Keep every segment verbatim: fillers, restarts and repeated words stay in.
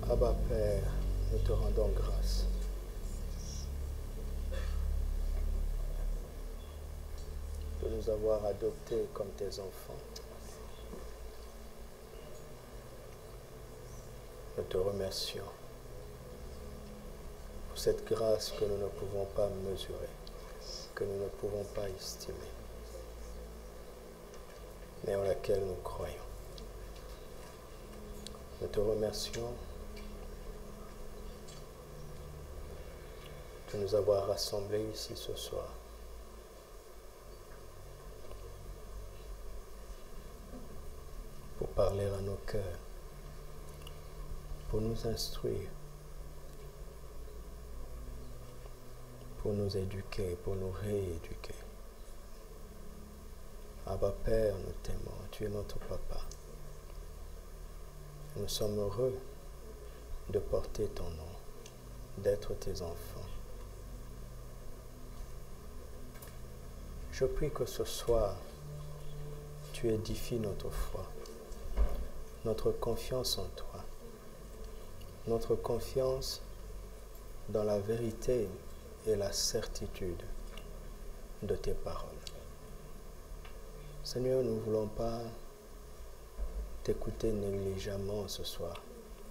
Abba Père, nous te rendons grâce. De nous avoir adoptés comme tes enfants. Nous te remercions pour cette grâce que nous ne pouvons pas mesurer, que nous ne pouvons pas estimer, mais en laquelle nous croyons. Nous te remercions de nous avoir rassemblés ici ce soir. Pour parler à nos cœurs, pour nous instruire, pour nous éduquer, pour nous rééduquer. Abba Père, nous t'aimons, tu es notre papa. Nous sommes heureux de porter ton nom, d'être tes enfants. Je prie que ce soir, tu édifies notre foi, notre confiance en toi, notre confiance dans la vérité et la certitude de tes paroles. Seigneur, nous ne voulons pas t'écouter négligemment ce soir.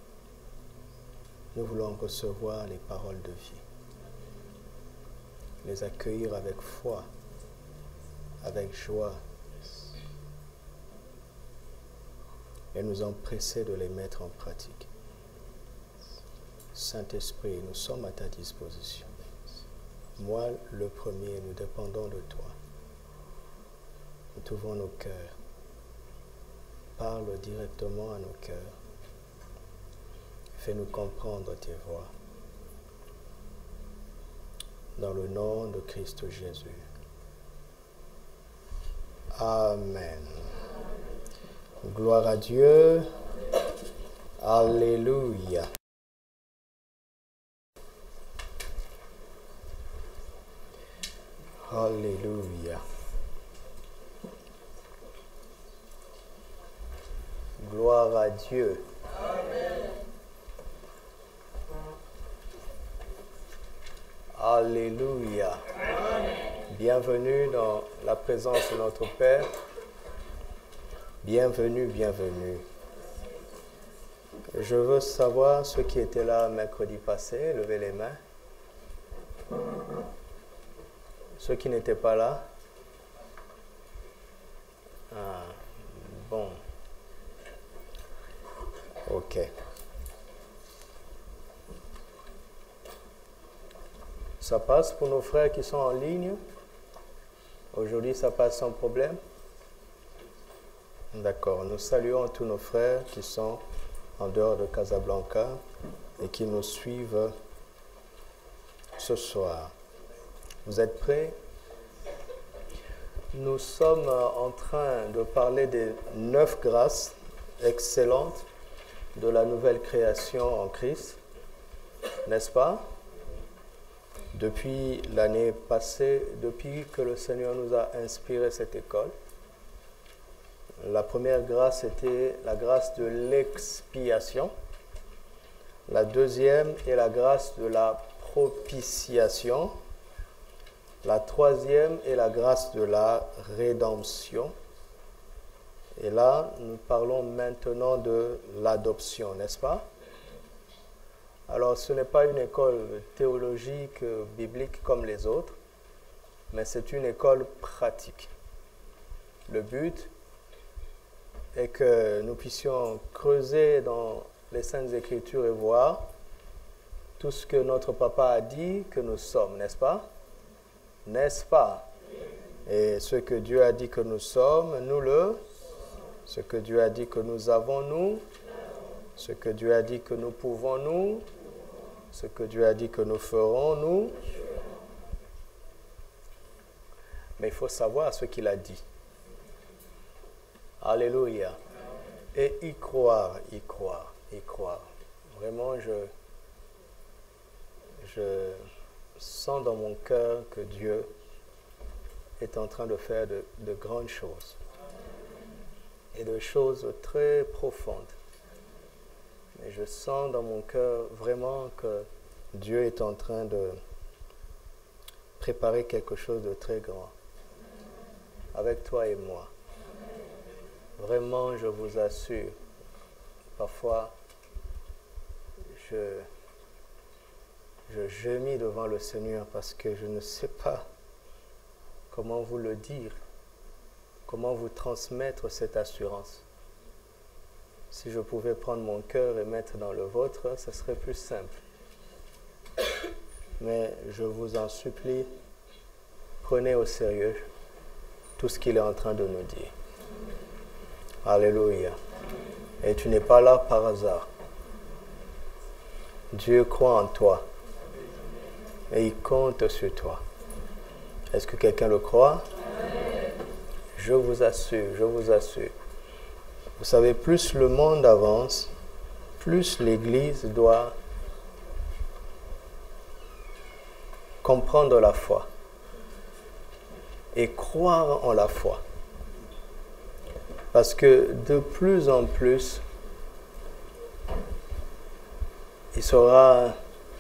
Nous voulons recevoir les paroles de vie, les accueillir avec foi, avec joie, et nous empresser de les mettre en pratique. Saint-Esprit, nous sommes à ta disposition. Moi, le premier, nous dépendons de toi. Nous t'ouvrons nos cœurs. Parle directement à nos cœurs. Fais-nous comprendre tes voies. Dans le nom de Christ Jésus. Amen. Gloire à Dieu. Alléluia. Alléluia. Gloire à Dieu. Amen. Alléluia. Amen. Bienvenue dans la présence de notre Père. Bienvenue, bienvenue. Je veux savoir ceux qui étaient là mercredi passé, levez les mains. Ceux qui n'étaient pas là. Ah, bon. Ok. Ça passe pour nos frères qui sont en ligne. Aujourd'hui, ça passe sans problème. D'accord. Nous saluons tous nos frères qui sont en dehors de Casablanca et qui nous suivent ce soir. Vous êtes prêts? Nous sommes en train de parler des neuf grâces excellentes de la nouvelle création en Christ, n'est-ce pas? Depuis l'année passée, depuis que le Seigneur nous a inspiré cette école, la première grâce était la grâce de l'expiation. La deuxième est la grâce de la propitiation. La troisième est la grâce de la rédemption. Et là, nous parlons maintenant de l'adoption, n'est-ce pas? Alors, ce n'est pas une école théologique, biblique comme les autres, mais c'est une école pratique. Le but est que nous puissions creuser dans les Saintes Écritures et voir tout ce que notre papa a dit que nous sommes, n'est-ce pas? N'est-ce pas? Et ce que Dieu a dit que nous sommes, nous le... Ce que Dieu a dit que nous avons, nous. Ce que Dieu a dit que nous pouvons, nous. Ce que Dieu a dit que nous ferons, nous. Mais il faut savoir ce qu'il a dit. Alléluia. Et y croire, y croire, y croire. Vraiment, je, je sens dans mon cœur que Dieu est en train de faire de, de grandes choses. Et de choses très profondes. Mais je sens dans mon cœur vraiment que Dieu est en train de préparer quelque chose de très grand avec toi et moi. Vraiment, je vous assure, parfois, je, je gémis devant le Seigneur parce que je ne sais pas comment vous le dire, comment vous transmettre cette assurance. Si je pouvais prendre mon cœur et mettre dans le vôtre, ce serait plus simple. Mais je vous en supplie, prenez au sérieux tout ce qu'il est en train de nous dire. Alléluia. Et tu n'es pas là par hasard. Dieu croit en toi. Et il compte sur toi. Est-ce que quelqu'un le croit? Je vous assure, je vous assure. Vous savez, plus le monde avance, plus l'Église doit comprendre la foi et croire en la foi. Parce que de plus en plus, il sera...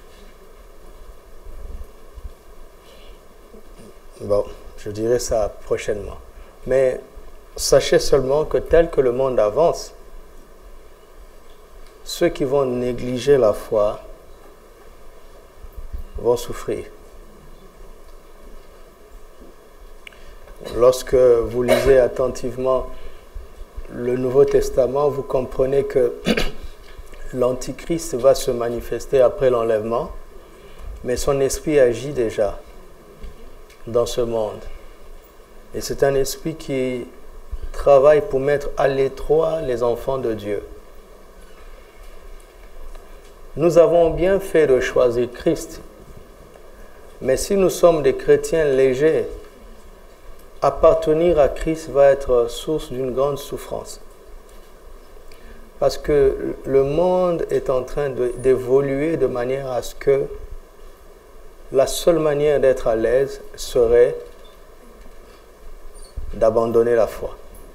Bon, je dirai ça prochainement. Mais sachez seulement que tel que le monde avance, ceux qui vont négliger la foi vont souffrir. Lorsque vous lisez attentivement le Nouveau Testament, vous comprenez que l'Antichrist va se manifester après l'enlèvement, mais son esprit agit déjà dans ce monde. Et c'est un esprit qui travaille pour mettre à l'étroit les enfants de Dieu. Nous avons bien fait de choisir Christ, mais si nous sommes des chrétiens légers, appartenir à Christ va être source d'une grande souffrance. Parce que le monde est en train de, d'évoluer de manière à ce que la seule manière d'être à l'aise serait d'abandonner la foi.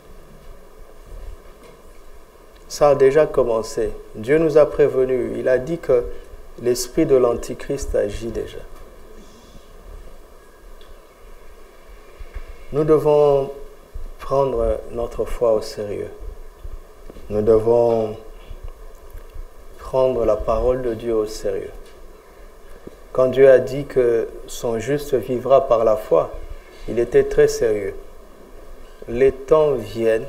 Ça a déjà commencé. Dieu nous a prévenus. Il a dit que l'esprit de l'Antichrist agit déjà. Nous devons prendre notre foi au sérieux. Nous devons prendre la parole de Dieu au sérieux. Quand Dieu a dit que son juste vivra par la foi, il était très sérieux. Les temps viennent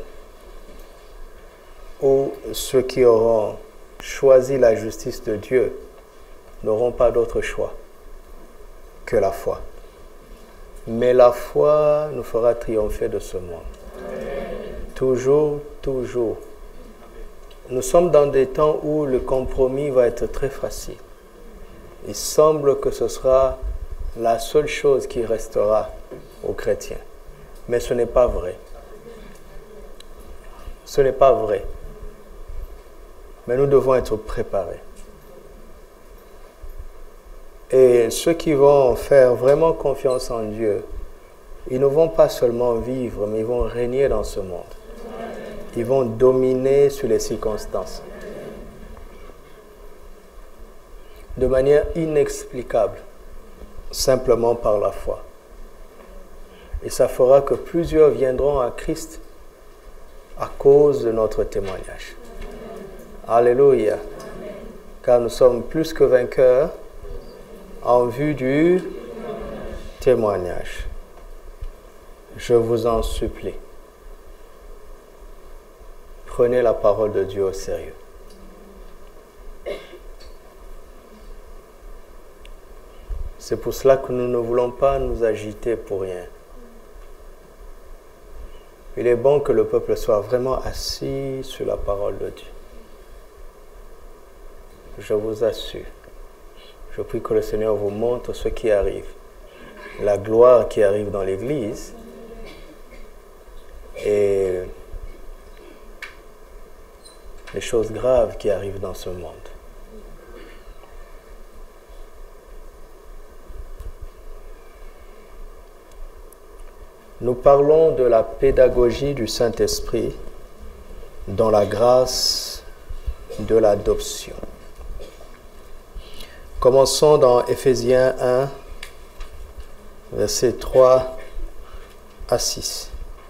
où ceux qui auront choisi la justice de Dieu n'auront pas d'autre choix que la foi. Mais la foi nous fera triompher de ce monde. Amen. Toujours, toujours. Nous sommes dans des temps où le compromis va être très facile. Il semble que ce sera la seule chose qui restera aux chrétiens. Mais ce n'est pas vrai. Ce n'est pas vrai. Mais nous devons être préparés. Et ceux qui vont faire vraiment confiance en Dieu, ils ne vont pas seulement vivre, mais ils vont régner dans ce monde. Ils vont dominer sur les circonstances. De manière inexplicable, simplement par la foi. Et ça fera que plusieurs viendront à Christ à cause de notre témoignage. Alléluia. Car nous sommes plus que vainqueurs en vue du témoignage. Je vous en supplie. Prenez la parole de Dieu au sérieux. C'est pour cela que nous ne voulons pas nous agiter pour rien. Il est bon que le peuple soit vraiment assis sur la parole de Dieu. Je vous assure. Je prie que le Seigneur vous montre ce qui arrive. La gloire qui arrive dans l'Église et les choses graves qui arrivent dans ce monde. Nous parlons de la pédagogie du Saint-Esprit dont la grâce de l'adoption. Commençons dans Éphésiens un, versets trois à six.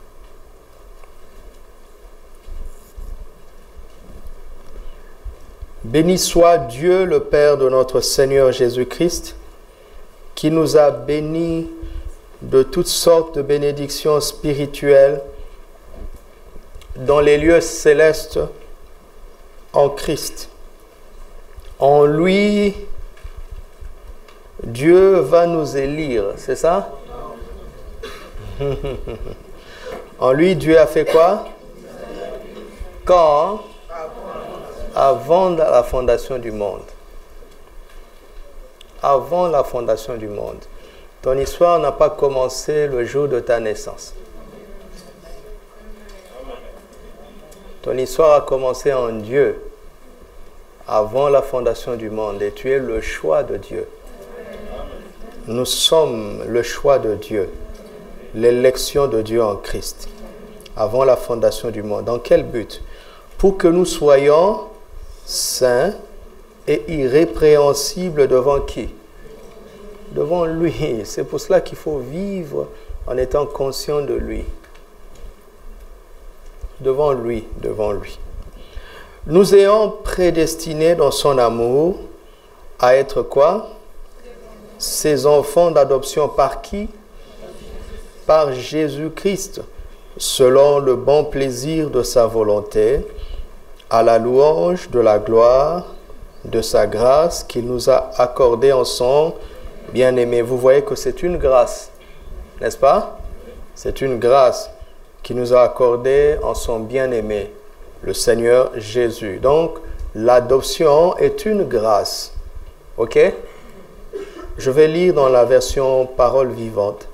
Béni soit Dieu, le Père de notre Seigneur Jésus-Christ, qui nous a bénis de toutes sortes de bénédictions spirituelles dans les lieux célestes en Christ. En lui, Dieu va nous élire, c'est ça? En lui, Dieu a fait quoi? Quand? Avant la fondation du monde. Avant la fondation du monde. Ton histoire n'a pas commencé le jour de ta naissance. Ton histoire a commencé en Dieu, avant la fondation du monde, et tu es le choix de Dieu. Nous sommes le choix de Dieu, l'élection de Dieu en Christ, avant la fondation du monde. Dans quel but? Pour que nous soyons saints et irrépréhensibles devant qui? Devant lui. C'est pour cela qu'il faut vivre en étant conscient de lui. Devant lui, devant lui. Nous ayons prédestinés dans son amour à être quoi? Ses enfants d'adoption par qui? Par Jésus-Christ, selon le bon plaisir de sa volonté, à la louange de la gloire de sa grâce qu'il nous a accordée en son bien-aimé. Vous voyez que c'est une grâce, n'est-ce pas? C'est une grâce qui nous a accordée en son bien-aimé, le Seigneur Jésus. Donc, l'adoption est une grâce. OK? Je vais lire dans la version Parole vivante.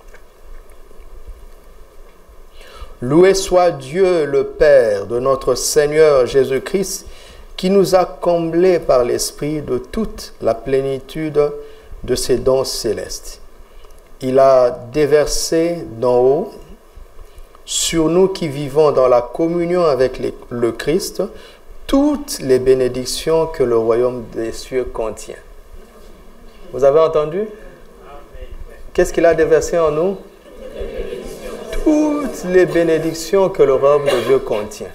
Loué soit Dieu, le Père de notre Seigneur Jésus-Christ, qui nous a comblés par l'Esprit de toute la plénitude de ses dons célestes. Il a déversé d'en haut sur nous qui vivons dans la communion avec les, le Christ toutes les bénédictions que le royaume des cieux contient. Vous avez entendu? Qu'est-ce qu'il a déversé en nous? Toutes les bénédictions que le royaume de Dieu contient.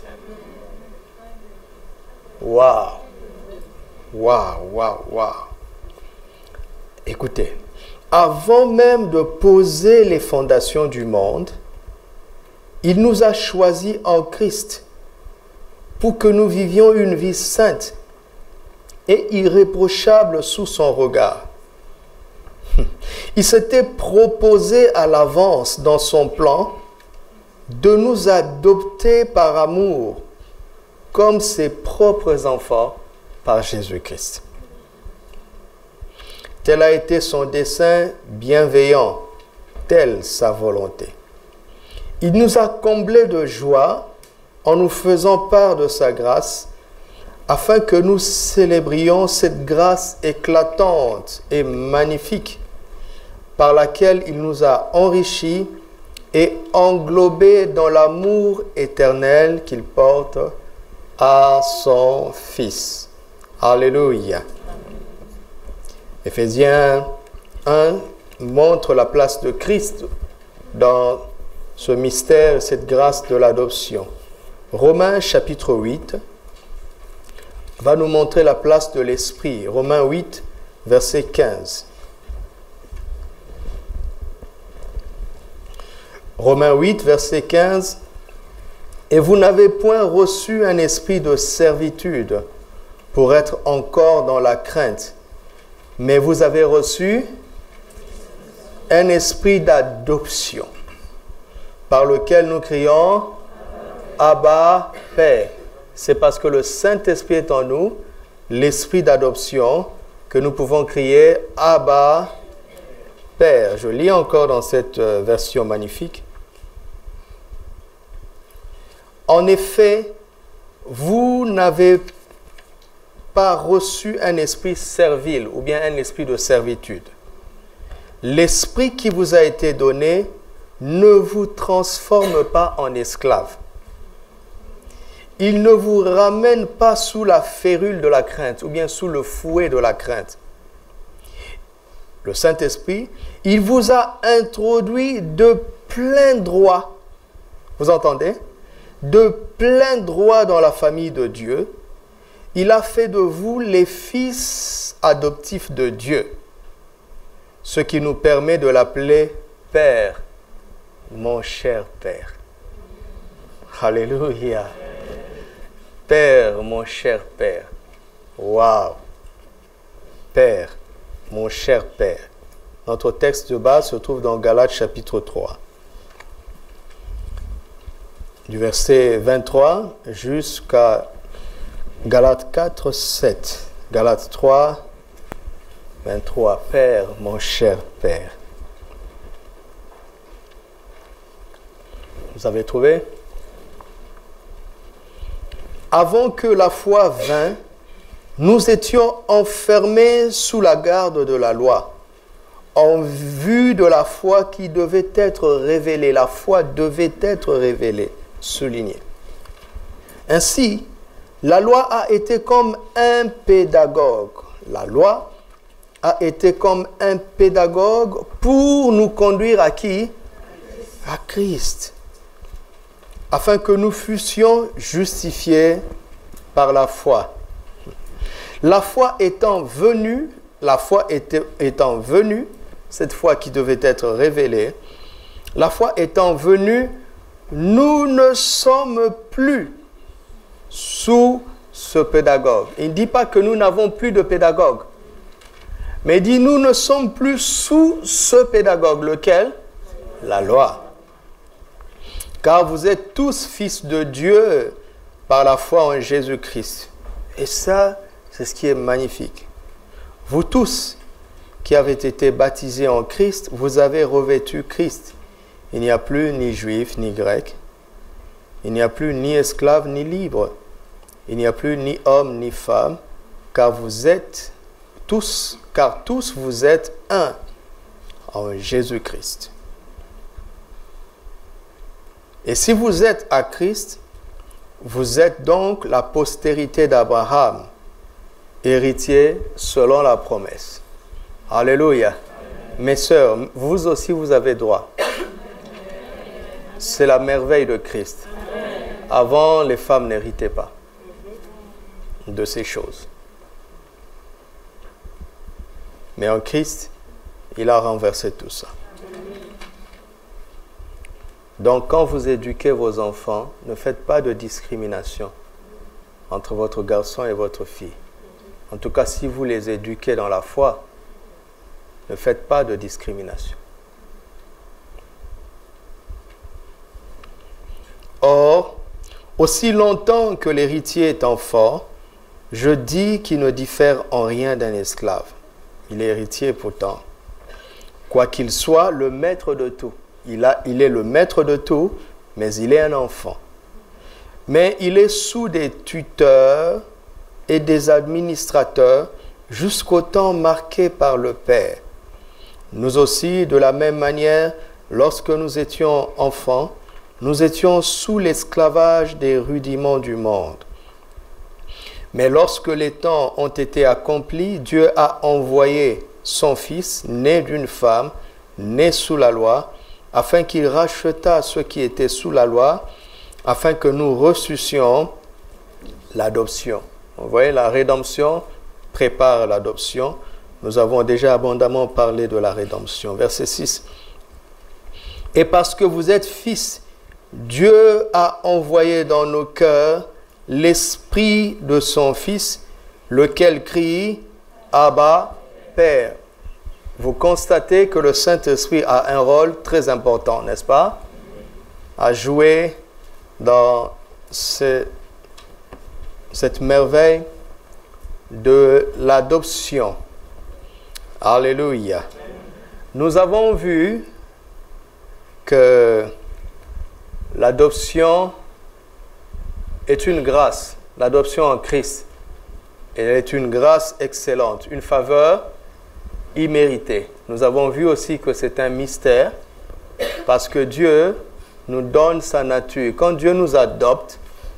Waouh! Waouh, waouh, waouh! Écoutez, avant même de poser les fondations du monde, il nous a choisis en Christ pour que nous vivions une vie sainte et irréprochable sous son regard. Il s'était proposé à l'avance dans son plan de nous adopter par amour comme ses propres enfants par Jésus-Christ. Tel a été son dessein bienveillant, telle sa volonté. Il nous a comblés de joie en nous faisant part de sa grâce, afin que nous célébrions cette grâce éclatante et magnifique par laquelle il nous a enrichis et englobés dans l'amour éternel qu'il porte à son Fils. Alléluia. Éphésiens un montre la place de Christ dans ce mystère, cette grâce de l'adoption. Romains chapitre huit va nous montrer la place de l'Esprit. Romains huit, verset quinze. Romains huit, verset quinze. Et vous n'avez point reçu un esprit de servitude pour être encore dans la crainte, mais vous avez reçu un esprit d'adoption, par lequel nous crions Abba, Père. C'est parce que le Saint-Esprit est en nous, l'esprit d'adoption, que nous pouvons crier Abba, Père. Je lis encore dans cette version magnifique. En effet, vous n'avez pas reçu un esprit servile ou bien un esprit de servitude. L'esprit qui vous a été donné ne vous transforme pas en esclave. il ne vous ramène pas sous la férule de la crainte ou bien sous le fouet de la crainte. Le Saint-Esprit, il vous a introduit de plein droit, vous entendez? De plein droit dans la famille de Dieu. Il a fait de vous les fils adoptifs de Dieu, ce qui nous permet de l'appeler Père, mon cher Père. Alléluia. Père, mon cher Père. Waouh. Père, mon cher Père. Notre texte de base se trouve dans Galates chapitre trois. Du verset vingt-trois jusqu'à Galates quatre, sept. Galates trois, vingt-trois. Père, mon cher Père. Vous avez trouvé? Avant que la foi vînt, nous étions enfermés sous la garde de la loi, en vue de la foi qui devait être révélée. La foi devait être révélée, soulignée. Ainsi, la loi a été comme un pédagogue. La loi a été comme un pédagogue pour nous conduire à qui? À Christ. Afin que nous fussions justifiés par la foi. La foi étant venue, la foi était, étant venue, cette foi qui devait être révélée, la foi étant venue, nous ne sommes plus sous ce pédagogue. Il ne dit pas que nous n'avons plus de pédagogue, mais il dit nous ne sommes plus sous ce pédagogue, lequel? La loi. Car vous êtes tous fils de Dieu par la foi en Jésus-Christ. Et ça, c'est ce qui est magnifique. Vous tous qui avez été baptisés en Christ, vous avez revêtu Christ. Il n'y a plus ni juif ni grec. Il n'y a plus ni esclave ni libre. Il n'y a plus ni homme ni femme, car vous êtes tous, car tous vous êtes un en Jésus-Christ. Et si vous êtes à Christ, vous êtes donc la postérité d'Abraham, héritier selon la promesse. Alléluia. Amen. Mes sœurs, vous aussi vous avez droit. C'est la merveille de Christ. Amen. Avant, les femmes n'héritaient pas de ces choses. Mais en Christ, il a renversé tout ça. Donc, quand vous éduquez vos enfants, ne faites pas de discrimination entre votre garçon et votre fille. En tout cas, si vous les éduquez dans la foi, ne faites pas de discrimination. Or, aussi longtemps que l'héritier est enfant, je dis qu'il ne diffère en rien d'un esclave. Il est héritier pourtant. Quoi qu'il soit, le maître de tout. Il, a, il est le maître de tout, mais il est un enfant. Mais il est sous des tuteurs et des administrateurs jusqu'au temps marqué par le Père. Nous aussi, de la même manière, lorsque nous étions enfants, nous étions sous l'esclavage des rudiments du monde. Mais lorsque les temps ont été accomplis, Dieu a envoyé son Fils, né d'une femme, né sous la loi, afin qu'il rachetât ceux qui étaient sous la loi, afin que nous reçussions l'adoption. Vous voyez, la rédemption prépare l'adoption. Nous avons déjà abondamment parlé de la rédemption. Verset six. Et parce que vous êtes fils, Dieu a envoyé dans nos cœurs l'esprit de son Fils, lequel crie « Abba, Père ». Vous constatez que le Saint-Esprit a un rôle très important, n'est-ce pas? À jouer dans ce, cette merveille de l'adoption. Alléluia. Nous avons vu que l'adoption est une grâce. L'adoption en Christ, elle est une grâce excellente, une faveur imméritée. Nous avons vu aussi que c'est un mystère parce que Dieu nous donne sa nature. Quand Dieu nous adopte,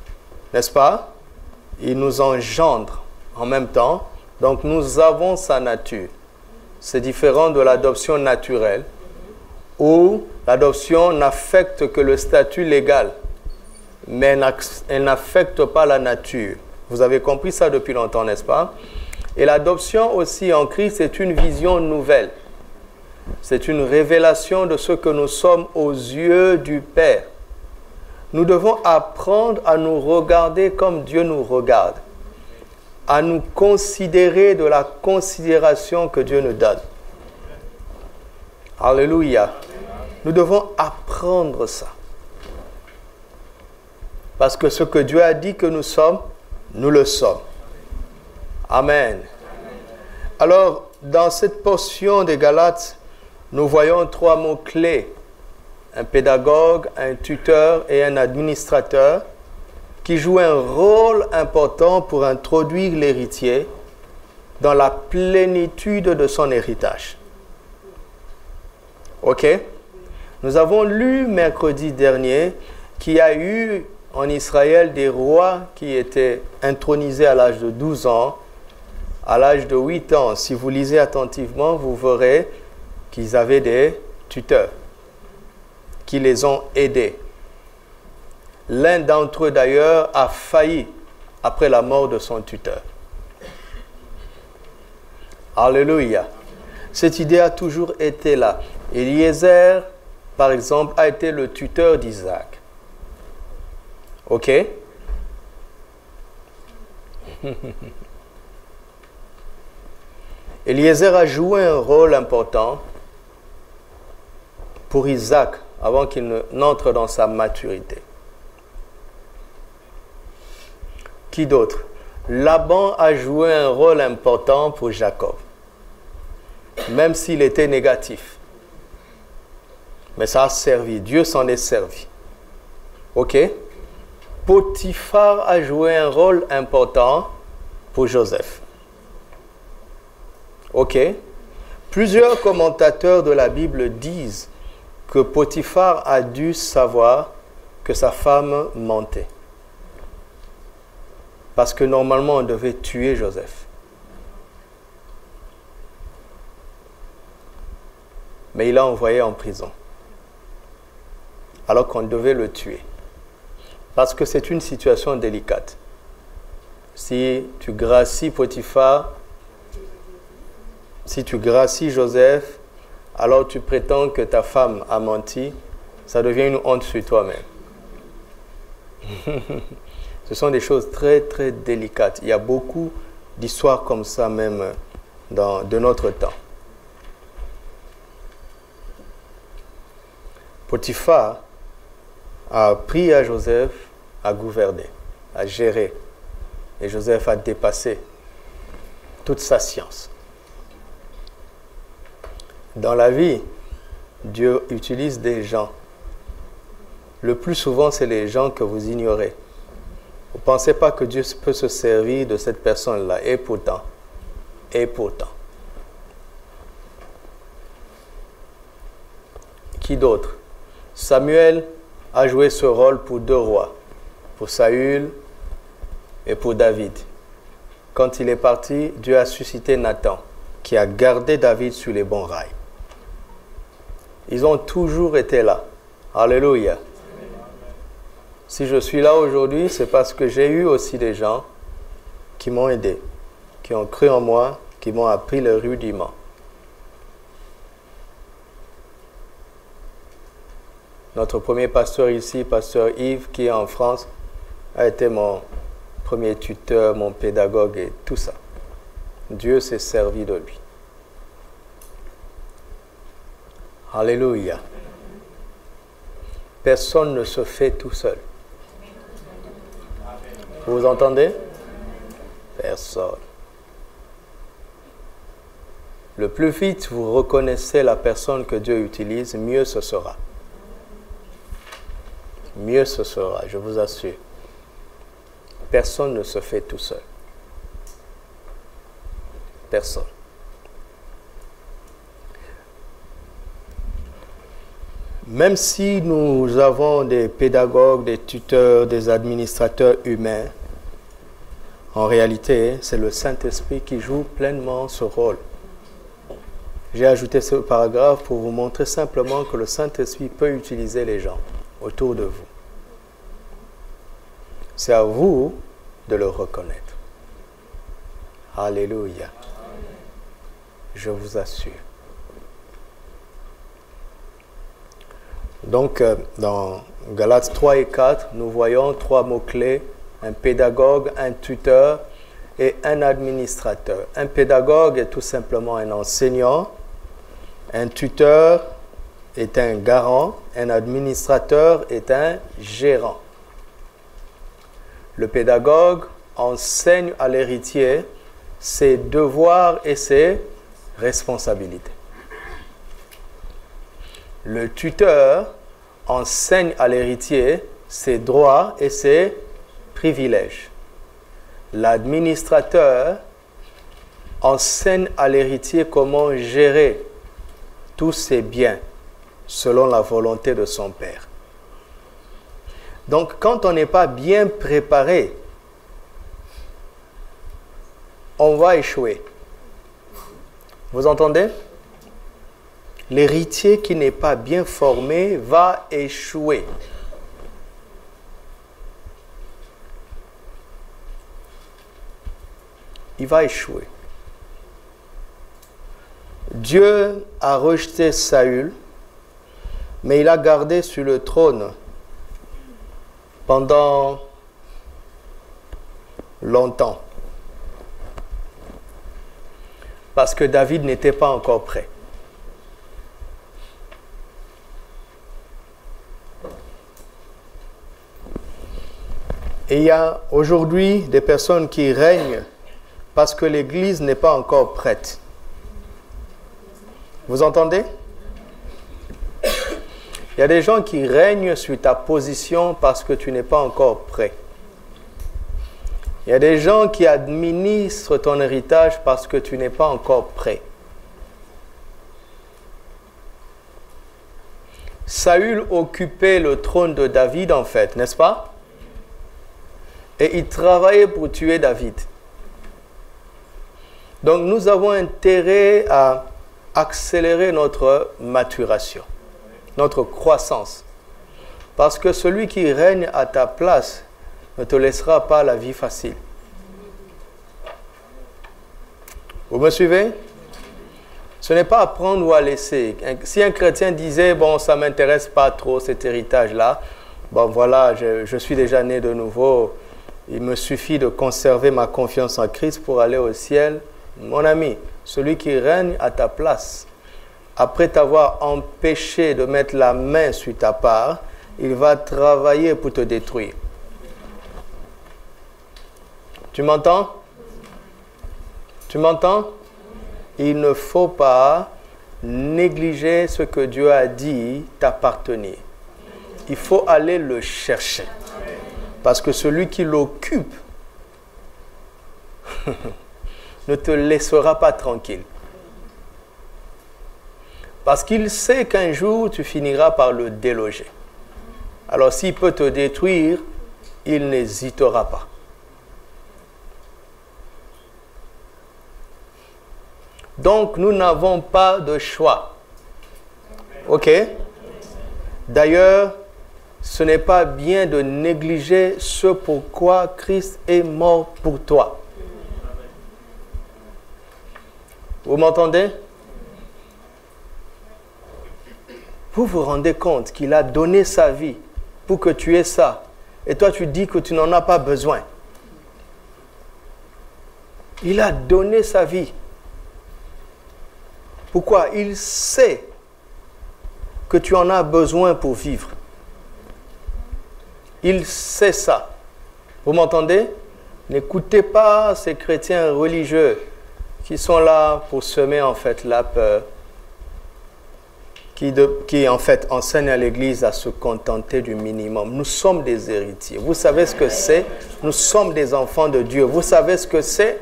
n'est-ce pas? Il nous engendre en même temps. Donc nous avons sa nature. C'est différent de l'adoption naturelle, où l'adoption n'affecte que le statut légal, mais elle n'affecte pas la nature. Vous avez compris ça depuis longtemps, n'est-ce pas? Et l'adoption aussi en Christ est une vision nouvelle. C'est une révélation de ce que nous sommes aux yeux du Père. Nous devons apprendre à nous regarder comme Dieu nous regarde, à nous considérer de la considération que Dieu nous donne. Alléluia. Nous devons apprendre ça. Parce que ce que Dieu a dit que nous sommes, nous le sommes. Amen. Alors, dans cette portion des Galates, nous voyons trois mots-clés. Un pédagogue, un tuteur et un administrateur qui jouent un rôle important pour introduire l'héritier dans la plénitude de son héritage. OK? Nous avons lu mercredi dernier qu'il y a eu en Israël des rois qui étaient intronisés à l'âge de douze ans, à l'âge de huit ans. Si vous lisez attentivement, vous verrez qu'ils avaient des tuteurs qui les ont aidés. L'un d'entre eux, d'ailleurs, a failli après la mort de son tuteur. Alléluia. Cette idée a toujours été là. Eliezer, par exemple, a été le tuteur d'Isaac. OK? Eliezer a joué un rôle important pour Isaac avant qu'il n'entre dans sa maturité. Qui d'autre? Laban a joué un rôle important pour Jacob, même s'il était négatif. Mais ça a servi, Dieu s'en est servi. OK? Potiphar a joué un rôle important pour Joseph. OK? Plusieurs commentateurs de la Bible disent que Potiphar a dû savoir que sa femme mentait. Parce que normalement, on devait tuer Joseph. Mais il l'a envoyé en prison. Alors qu'on devait le tuer. Parce que c'est une situation délicate. Si tu gracies Potiphar, si tu gracies Joseph, alors tu prétends que ta femme a menti, ça devient une honte sur toi-même. Ce sont des choses très, très délicates. Il y a beaucoup d'histoires comme ça même dans, de notre temps. Potiphar a appris à Joseph à gouverner, à gérer. Et Joseph a dépassé toute sa science. Dans la vie, Dieu utilise des gens. Le plus souvent, c'est les gens que vous ignorez. Vous ne pensez pas que Dieu peut se servir de cette personne-là. Et pourtant, et pourtant. Qui d'autre? Samuel a joué ce rôle pour deux rois, pour Saül et pour David. Quand il est parti, Dieu a suscité Nathan, qui a gardé David sur les bons rails. Ils ont toujours été là. Alléluia. Si je suis là aujourd'hui, c'est parce que j'ai eu aussi des gens qui m'ont aidé, qui ont cru en moi, qui m'ont appris le rudiment. Notre premier pasteur ici, pasteur Yves, qui est en France, a été mon premier tuteur, mon pédagogue et tout ça. Dieu s'est servi de lui. Alléluia. Personne ne se fait tout seul. Vous entendez? Personne. Le plus vite vous reconnaissez la personne que Dieu utilise, mieux ce sera. Mieux ce sera, je vous assure. Personne ne se fait tout seul. Personne. Même si nous avons des pédagogues, des tuteurs, des administrateurs humains, en réalité, c'est le Saint-Esprit qui joue pleinement ce rôle. J'ai ajouté ce paragraphe pour vous montrer simplement que le Saint-Esprit peut utiliser les gens autour de vous. C'est à vous de le reconnaître. Alléluia. Je vous assure. Donc, dans Galates trois et quatre, nous voyons trois mots-clés, un pédagogue, un tuteur et un administrateur. Un pédagogue est tout simplement un enseignant, un tuteur est un garant, un administrateur est un gérant. Le pédagogue enseigne à l'héritier ses devoirs et ses responsabilités. Le tuteur enseigne à l'héritier ses droits et ses privilèges. L'administrateur enseigne à l'héritier comment gérer tous ses biens selon la volonté de son père. Donc, quand on n'est pas bien préparé, on va échouer. Vous entendez? L'héritier qui n'est pas bien formé va échouer. Il va échouer. Dieu a rejeté Saül, mais il a gardé sur le trône pendant longtemps. Parce que David n'était pas encore prêt. Et il y a aujourd'hui des personnes qui règnent parce que l'Église n'est pas encore prête. Vous entendez? Il y a des gens qui règnent sur ta position parce que tu n'es pas encore prêt. Il y a des gens qui administrent ton héritage parce que tu n'es pas encore prêt. Saül occupait le trône de David en fait, n'est-ce pas? Et il travaillait pour tuer David. Donc nous avons intérêt à accélérer notre maturation, notre croissance. Parce que celui qui règne à ta place ne te laissera pas la vie facile. Vous me suivez? Ce n'est pas à prendre ou à laisser. Si un chrétien disait, bon, ça ne m'intéresse pas trop cet héritage-là, bon voilà, je, je suis déjà né de nouveau, il me suffit de conserver ma confiance en Christ pour aller au ciel. Mon ami, celui qui règne à ta place, après t'avoir empêché de mettre la main sur ta part, il va travailler pour te détruire. Tu m'entends? Tu m'entends? Il ne faut pas négliger ce que Dieu a dit t'appartenir. Il faut aller le chercher. Parce que celui qui l'occupe ne te laissera pas tranquille. Parce qu'il sait qu'un jour, tu finiras par le déloger. Alors s'il peut te détruire, il n'hésitera pas. Donc, nous n'avons pas de choix. OK? D'ailleurs, ce n'est pas bien de négliger ce pourquoi Christ est mort pour toi. Vous m'entendez? Vous vous rendez compte qu'il a donné sa vie pour que tu aies ça. Et toi, tu dis que tu n'en as pas besoin. Il a donné sa vie. Pourquoi? Il sait que tu en as besoin pour vivre. Il sait ça. Vous m'entendez? N'écoutez pas ces chrétiens religieux qui sont là pour semer en fait la peur, qui, de, qui en fait enseignent à l'Église à se contenter du minimum. Nous sommes des héritiers. Vous savez ce que c'est? Nous sommes des enfants de Dieu. Vous savez ce que c'est?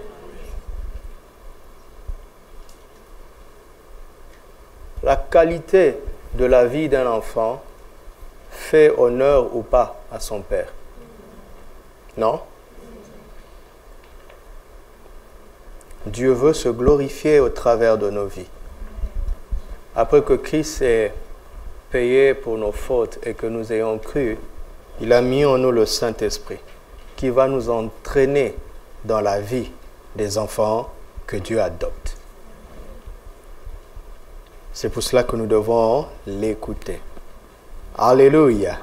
La qualité de la vie d'un enfant fait honneur ou pas à son père? Non? Dieu veut se glorifier au travers de nos vies. Après que Christ ait payé pour nos fautes et que nous ayons cru, il a mis en nous le Saint-Esprit qui va nous entraîner dans la vie des enfants que Dieu adopte. C'est pour cela que nous devons l'écouter. Alléluia.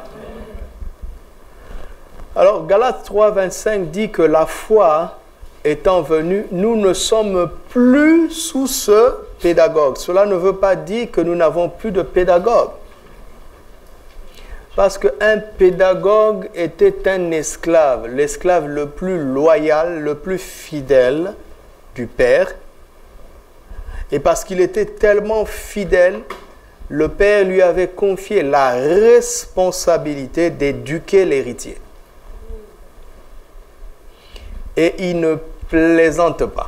Alors, Galates trois, vingt-cinq dit que la foi étant venue, nous ne sommes plus sous ce pédagogue. Cela ne veut pas dire que nous n'avons plus de pédagogue. Parce qu'un pédagogue était un esclave, l'esclave le plus loyal, le plus fidèle du Père. Et parce qu'il était tellement fidèle, le Père lui avait confié la responsabilité d'éduquer l'héritier. Et il ne plaisante pas.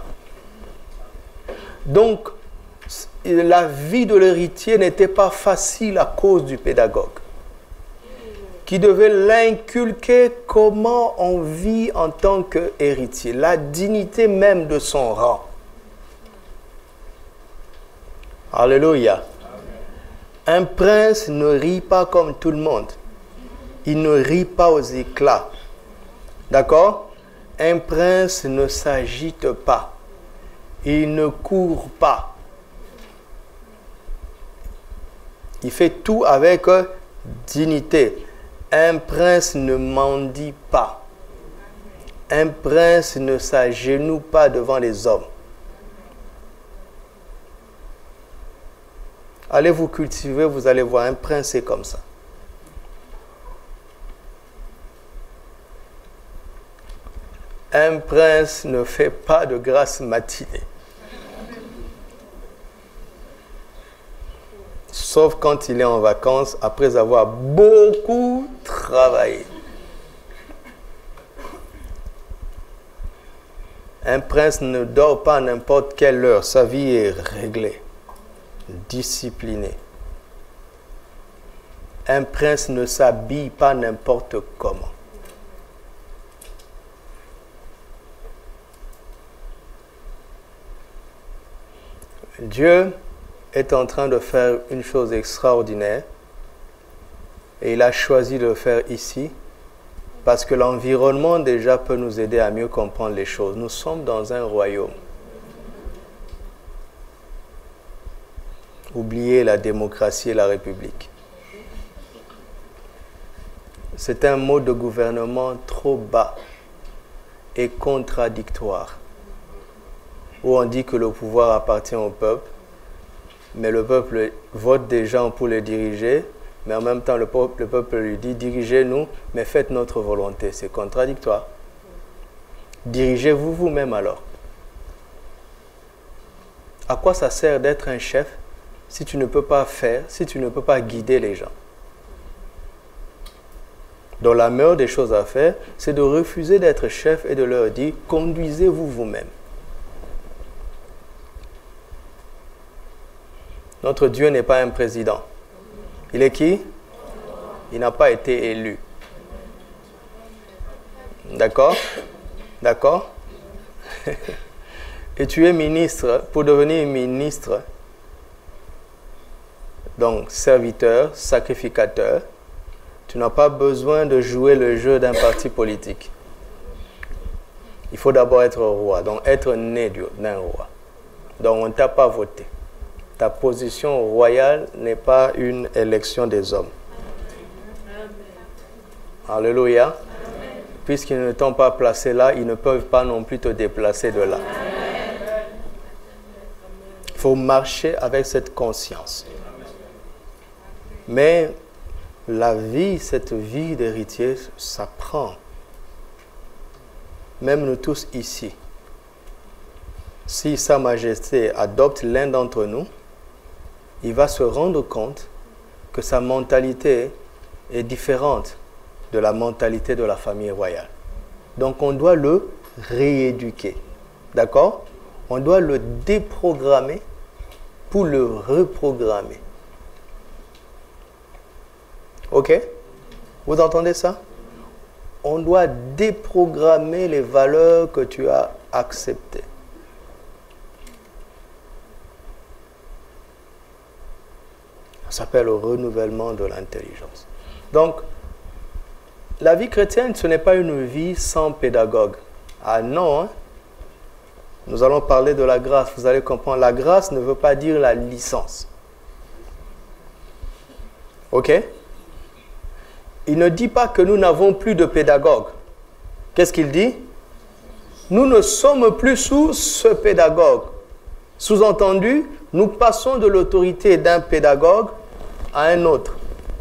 Donc, la vie de l'héritier n'était pas facile à cause du pédagogue, qui devait l'inculquer comment on vit en tant qu'héritier, la dignité même de son rang. Alléluia. Un prince ne rit pas comme tout le monde. Il ne rit pas aux éclats. D'accord? Un prince ne s'agite pas. Il ne court pas. Il fait tout avec dignité. Un prince ne mendie pas. Un prince ne s'agenouille pas devant les hommes. Allez vous cultiver, vous allez voir, un prince c'est comme ça. Un prince ne fait pas de grasse matinée. Sauf quand il est en vacances, après avoir beaucoup travaillé. Un prince ne dort pas à n'importe quelle heure. Sa vie est réglée, disciplinée. Un prince ne s'habille pas n'importe comment. Dieu est en train de faire une chose extraordinaire et il a choisi de le faire ici parce que l'environnement déjà peut nous aider à mieux comprendre les choses. Nous sommes dans un royaume. Oubliez la démocratie et la République. C'est un mode de gouvernement trop bas et contradictoire, où on dit que le pouvoir appartient au peuple, mais le peuple vote des gens pour les diriger, mais en même temps le peuple, le peuple lui dit « dirigez-nous, mais faites notre volonté ». C'est contradictoire. Dirigez-vous vous-même alors. À quoi ça sert d'être un chef si tu ne peux pas faire, si tu ne peux pas guider les gens? Donc la meilleure des choses à faire, c'est de refuser d'être chef et de leur dire « conduisez-vous vous-même ». Notre Dieu n'est pas un président. Il est qui? Il n'a pas été élu. D'accord? D'accord? Et tu es ministre. Pour devenir ministre, donc serviteur, sacrificateur, tu n'as pas besoin de jouer le jeu d'un parti politique. Il faut d'abord être roi, donc être né d'un roi. Donc on ne t'a pas voté. Ta position royale n'est pas une élection des hommes. Amen. Alléluia. Amen. Puisqu'ils ne t'ont pas placé là, ils ne peuvent pas non plus te déplacer de là. Il faut marcher avec cette conscience. Mais la vie, cette vie d'héritier, ça prend. Même nous tous ici. Si Sa Majesté adopte l'un d'entre nous, il va se rendre compte que sa mentalité est différente de la mentalité de la famille royale. Donc on doit le rééduquer. D'accord? On doit le déprogrammer pour le reprogrammer. Ok? Vous entendez ça? On doit déprogrammer les valeurs que tu as acceptées. Ça s'appelle le renouvellement de l'intelligence. Donc, la vie chrétienne, ce n'est pas une vie sans pédagogue. Ah non, hein? Nous allons parler de la grâce. Vous allez comprendre, la grâce ne veut pas dire la licence. Ok? Il ne dit pas que nous n'avons plus de pédagogue. Qu'est-ce qu'il dit? Nous ne sommes plus sous ce pédagogue. Sous-entendu, nous passons de l'autorité d'un pédagogue à un autre.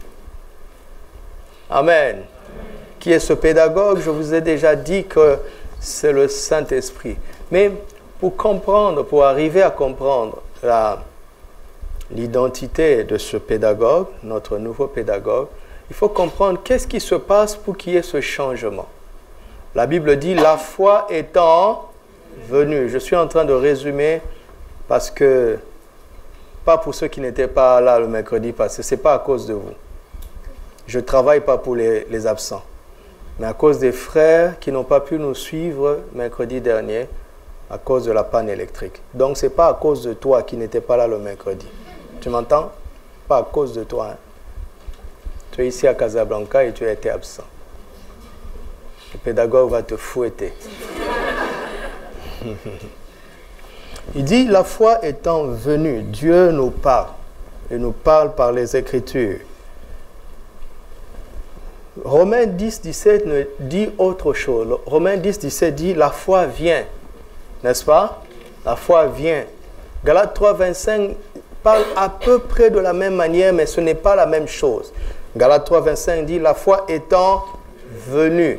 Amen. Amen. Qui est ce pédagogue? Je vous ai déjà dit que c'est le Saint-Esprit. Mais pour comprendre, pour arriver à comprendre la, l'identité de ce pédagogue, notre nouveau pédagogue, il faut comprendre qu'est-ce qui se passe pour qu'il y ait ce changement. La Bible dit, la foi étant venue. Je suis en train de résumer parce que, pas pour ceux qui n'étaient pas là le mercredi passé, ce n'est pas à cause de vous. Je ne travaille pas pour les, les absents, mais à cause des frères qui n'ont pas pu nous suivre mercredi dernier, à cause de la panne électrique. Donc, ce n'est pas à cause de toi qui n'étais pas là le mercredi. Tu m'entends? Pas à cause de toi. Hein? Tu es ici à Casablanca et tu as été absent. Le pédagogue va te fouetter. Il dit, la foi étant venue, Dieu nous parle. Il nous parle par les Écritures. Romains dix, dix-sept dit autre chose. Romains dix, dix-sept dit, la foi vient. N'est-ce pas? La foi vient. Galates trois, vingt-cinq parle à peu près de la même manière, mais ce n'est pas la même chose. Galates trois, vingt-cinq dit, la foi étant venue.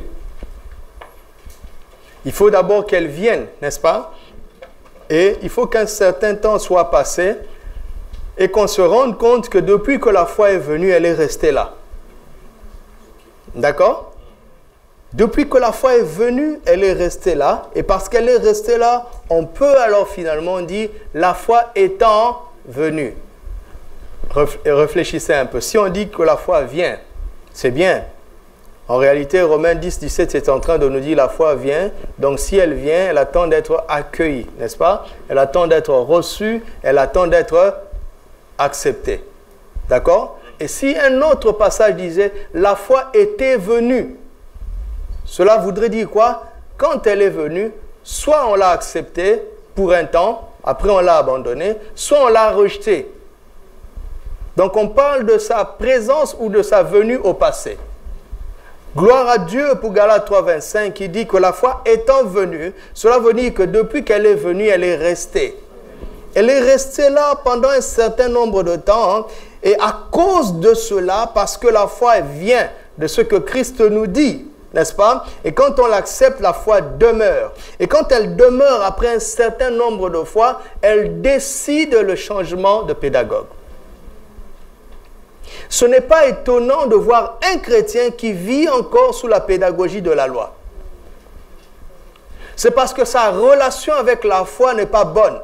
Il faut d'abord qu'elle vienne, n'est-ce pas? Et il faut qu'un certain temps soit passé et qu'on se rende compte que depuis que la foi est venue, elle est restée là. D'accord? Depuis que la foi est venue, elle est restée là. Et parce qu'elle est restée là, on peut alors finalement dire la foi étant venue. Réfléchissez un peu. Si on dit que la foi vient, c'est bien. En réalité, Romains dix, dix-sept, c'est en train de nous dire la foi vient. Donc si elle vient, elle attend d'être accueillie, n'est-ce pas? Elle attend d'être reçue, elle attend d'être acceptée. D'accord? Et si un autre passage disait la foi était venue, cela voudrait dire quoi? Quand elle est venue, soit on l'a acceptée pour un temps, après on l'a abandonnée, soit on l'a rejetée. Donc on parle de sa présence ou de sa venue au passé. Gloire à Dieu pour Galates trois, vingt-cinq qui dit que la foi étant venue, cela veut dire que depuis qu'elle est venue, elle est restée. Elle est restée là pendant un certain nombre de temps. Hein, et à cause de cela, parce que la foi vient de ce que Christ nous dit, n'est-ce pas? Et quand on l'accepte, la foi demeure. Et quand elle demeure après un certain nombre de fois, elle décide le changement de pédagogue. Ce n'est pas étonnant de voir un chrétien qui vit encore sous la pédagogie de la loi. C'est parce que sa relation avec la foi n'est pas bonne.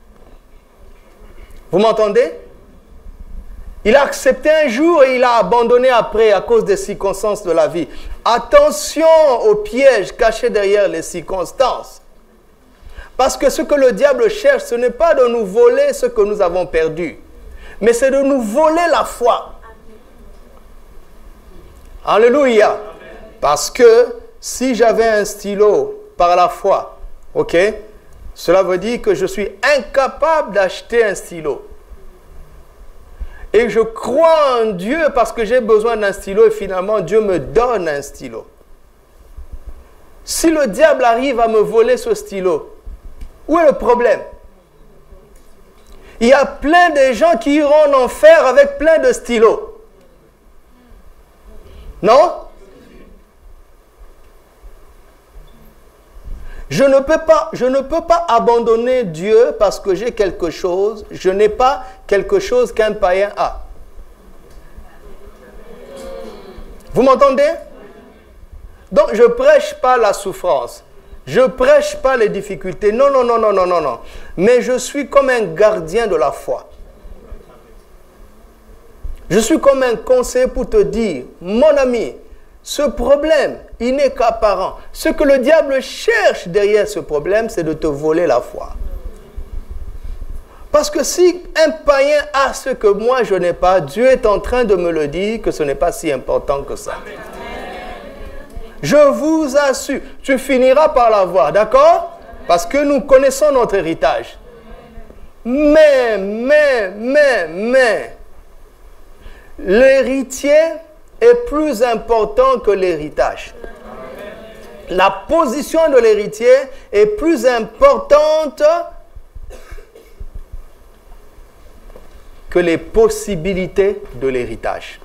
Vous m'entendez? Il a accepté un jour et il a abandonné après à cause des circonstances de la vie. Attention aux pièges cachés derrière les circonstances. Parce que ce que le diable cherche, ce n'est pas de nous voler ce que nous avons perdu, mais c'est de nous voler la foi. Alléluia. Amen. Parce que si j'avais un stylo par la foi, ok, cela veut dire que je suis incapable d'acheter un stylo. Et je crois en Dieu parce que j'ai besoin d'un stylo et finalement Dieu me donne un stylo. Si le diable arrive à me voler ce stylo, où est le problème? Il y a plein de gens qui iront en enfer avec plein de stylos. Non? Je ne peux pas, je ne peux pas abandonner Dieu parce que j'ai quelque chose. Je n'ai pas quelque chose qu'un païen a. Vous m'entendez? Donc, je ne prêche pas la souffrance. Je ne prêche pas les difficultés. Non, non, non, non, non, non, non. Mais je suis comme un gardien de la foi. Je suis comme un conseiller pour te dire, mon ami, ce problème, il n'est qu'apparent. Ce que le diable cherche derrière ce problème, c'est de te voler la foi. Parce que si un païen a ce que moi je n'ai pas, Dieu est en train de me le dire que ce n'est pas si important que ça. Amen. Je vous assure, tu finiras par l'avoir, d'accord? Parce que nous connaissons notre héritage. Mais, mais, mais, mais, l'héritier est plus important que l'héritage. La position de l'héritier est plus importante que les possibilités de l'héritage.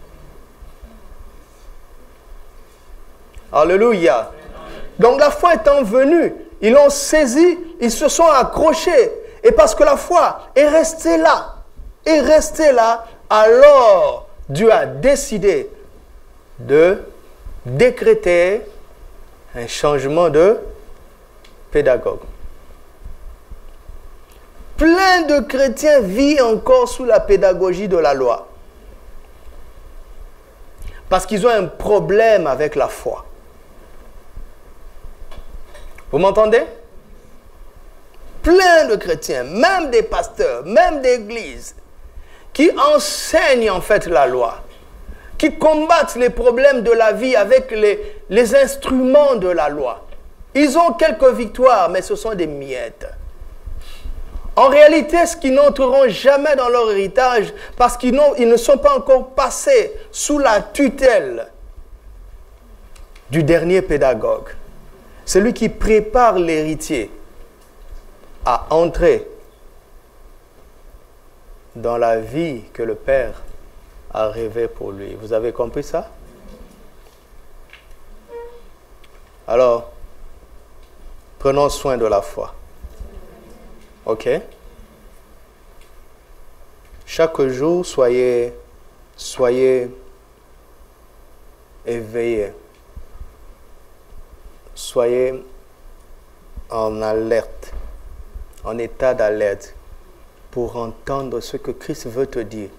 Alléluia. Donc la foi étant venue, ils l'ont saisi, ils se sont accrochés. Et parce que la foi est restée là, est restée là, alors Dieu a décidé de décréter un changement de pédagogue. Plein de chrétiens vivent encore sous la pédagogie de la loi. Parce qu'ils ont un problème avec la foi. Vous m'entendez? Plein de chrétiens, même des pasteurs, même d'églises, qui enseignent en fait la loi, qui combattent les problèmes de la vie avec les, les instruments de la loi. Ils ont quelques victoires, mais ce sont des miettes. En réalité, ce qu'ils n'entreront jamais dans leur héritage, parce qu'ils ils ne sont pas encore passés sous la tutelle du dernier pédagogue. Celui qui prépare l'héritier à entrer dans la vie que le Père a rêvé pour lui. Vous avez compris ça? Alors, prenons soin de la foi. Ok? Chaque jour, soyez, soyez éveillés. Soyez en alerte, en état d'alerte, pour entendre ce que Christ veut te dire.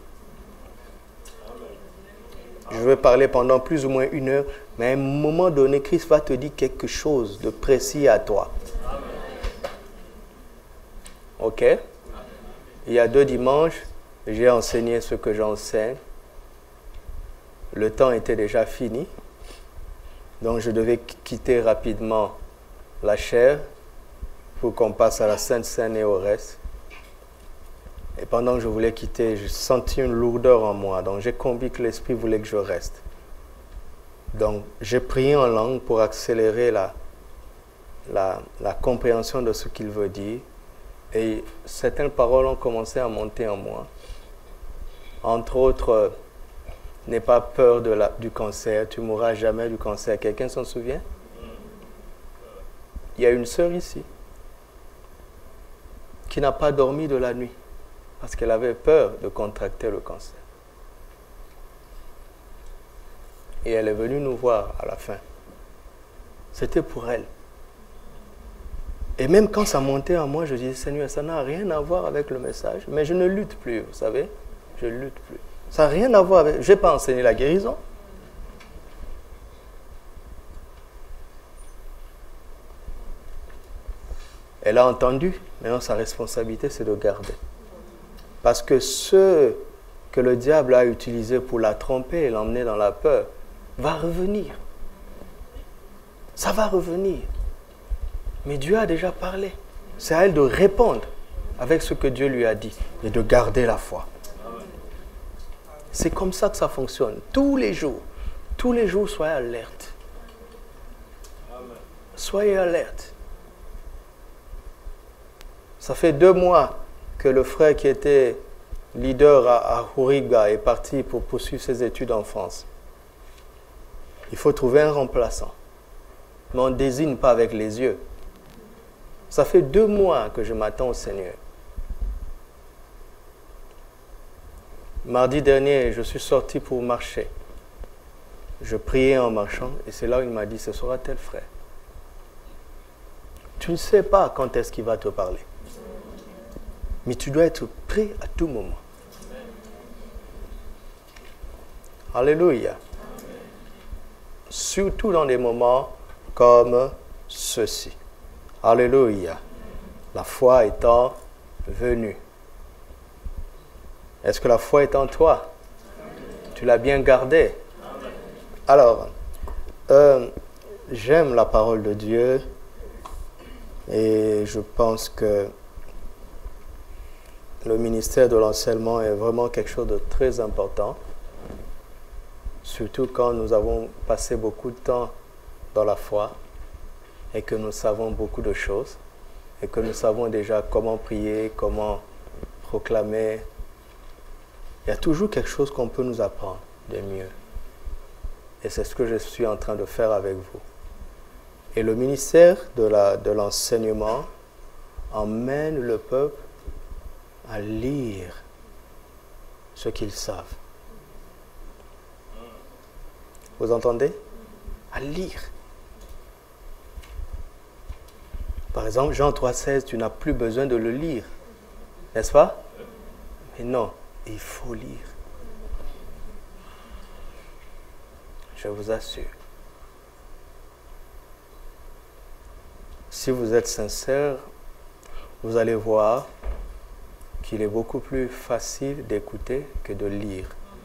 Je vais parler pendant plus ou moins une heure, mais à un moment donné, Christ va te dire quelque chose de précis à toi. Ok? Il y a deux dimanches, j'ai enseigné ce que j'enseigne. Le temps était déjà fini. Donc je devais quitter rapidement la chair pour qu'on passe à la Sainte Seine et au reste. Et pendant que je voulais quitter, j'ai senti une lourdeur en moi. Donc j'ai compris que l'Esprit voulait que je reste. Donc j'ai prié en langue pour accélérer la, la, la compréhension de ce qu'il veut dire. Et certaines paroles ont commencé à monter en moi. Entre autres, n'aie pas peur de la, du cancer, tu ne mourras jamais du cancer. Quelqu'un s'en souvient? Il y a une sœur ici qui n'a pas dormi de la nuit parce qu'elle avait peur de contracter le cancer. Et elle est venue nous voir à la fin. C'était pour elle. Et même quand ça montait en moi, je disais, Seigneur, ça n'a rien à voir avec le message, mais je ne lutte plus, vous savez, je ne lutte plus. Ça n'a rien à voir avec... Je n'ai pas enseigné la guérison. Elle a entendu. Maintenant, sa responsabilité, c'est de garder. Parce que ce que le diable a utilisé pour la tromper et l'emmener dans la peur, va revenir. Ça va revenir. Mais Dieu a déjà parlé. C'est à elle de répondre avec ce que Dieu lui a dit et de garder la foi. C'est comme ça que ça fonctionne. Tous les jours. Tous les jours, soyez alerte. Soyez alerte. Ça fait deux mois que le frère qui était leader à, à Huriga est parti pour poursuivre ses études en France. Il faut trouver un remplaçant. Mais on ne désigne pas avec les yeux. Ça fait deux mois que je m'attends au Seigneur. Mardi dernier, je suis sorti pour marcher. Je priais en marchant et c'est là où il m'a dit, ce sera tel frère. Tu ne sais pas quand est-ce qu'il va te parler. Mais tu dois être prêt à tout moment. Alléluia. Surtout dans des moments comme ceci. Alléluia. La foi étant venue. Est-ce que la foi est en toi? Tu l'as bien gardée? Alors, euh, j'aime la parole de Dieu et je pense que le ministère de l'enseignement est vraiment quelque chose de très important, surtout quand nous avons passé beaucoup de temps dans la foi et que nous savons beaucoup de choses et que nous savons déjà comment prier, comment proclamer. Il y a toujours quelque chose qu'on peut nous apprendre de mieux. Et c'est ce que je suis en train de faire avec vous. Et le ministère de la, de l'enseignement emmène le peuple à lire ce qu'ils savent. Vous entendez? À lire. Par exemple, Jean trois seize, tu n'as plus besoin de le lire. N'est-ce pas? Mais non, il faut lire. Je vous assure. Si vous êtes sincère, vous allez voir qu'il est beaucoup plus facile d'écouter que de lire.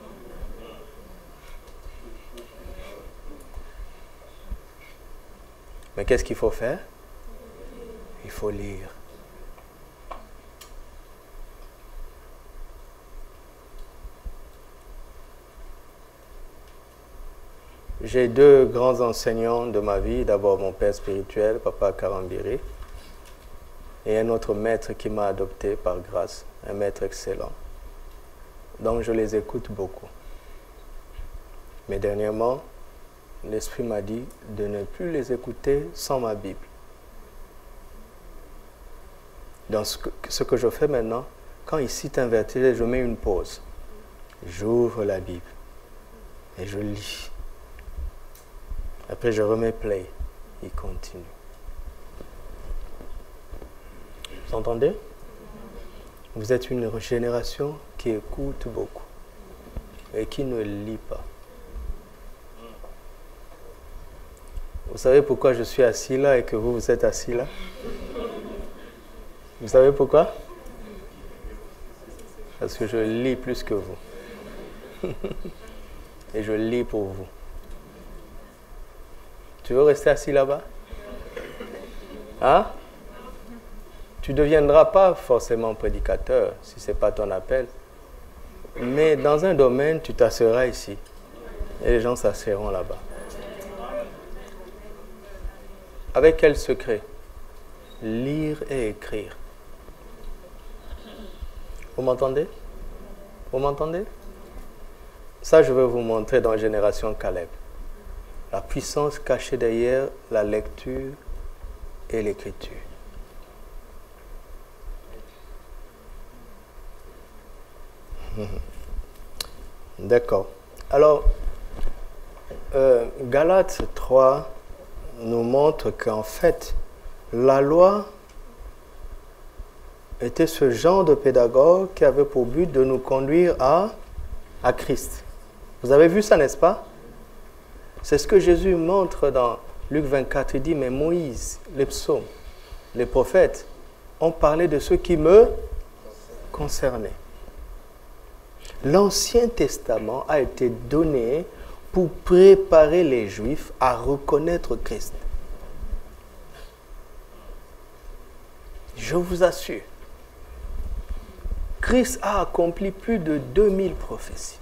Mais qu'est-ce qu'il faut faire? Il faut lire. J'ai deux grands enseignants de ma vie. D'abord mon père spirituel, Papa Karambiri, et un autre maître qui m'a adopté par grâce, un maître excellent. Donc je les écoute beaucoup. Mais dernièrement, l'Esprit m'a dit de ne plus les écouter sans ma Bible. Donc ce que, ce que je fais maintenant, quand ils citent un verset, je mets une pause. J'ouvre la Bible et je lis. Après, je remets play. Il continue. Vous entendez? Vous êtes une génération qui écoute beaucoup et qui ne lit pas. Vous savez pourquoi je suis assis là et que vous, vous êtes assis là? Vous savez pourquoi? Parce que je lis plus que vous. Et je lis pour vous. Tu veux rester assis là-bas? Hein? Tu ne deviendras pas forcément prédicateur si ce n'est pas ton appel. Mais dans un domaine, tu t'asseras ici. Et les gens s'asseront là-bas. Avec quel secret? Lire et écrire. Vous m'entendez? Vous m'entendez? Ça, je vais vous montrer dans Génération Caleb. La puissance cachée derrière la lecture et l'écriture. D'accord. Alors, euh, Galates trois nous montre qu'en fait, la loi était ce genre de pédagogue qui avait pour but de nous conduire à, à Christ. Vous avez vu ça, n'est-ce pas? C'est ce que Jésus montre dans Luc vingt-quatre. Il dit, mais Moïse, les psaumes, les prophètes ont parlé de ce qui me concernait. L'Ancien Testament a été donné pour préparer les Juifs à reconnaître Christ. Je vous assure, Christ a accompli plus de deux mille prophéties.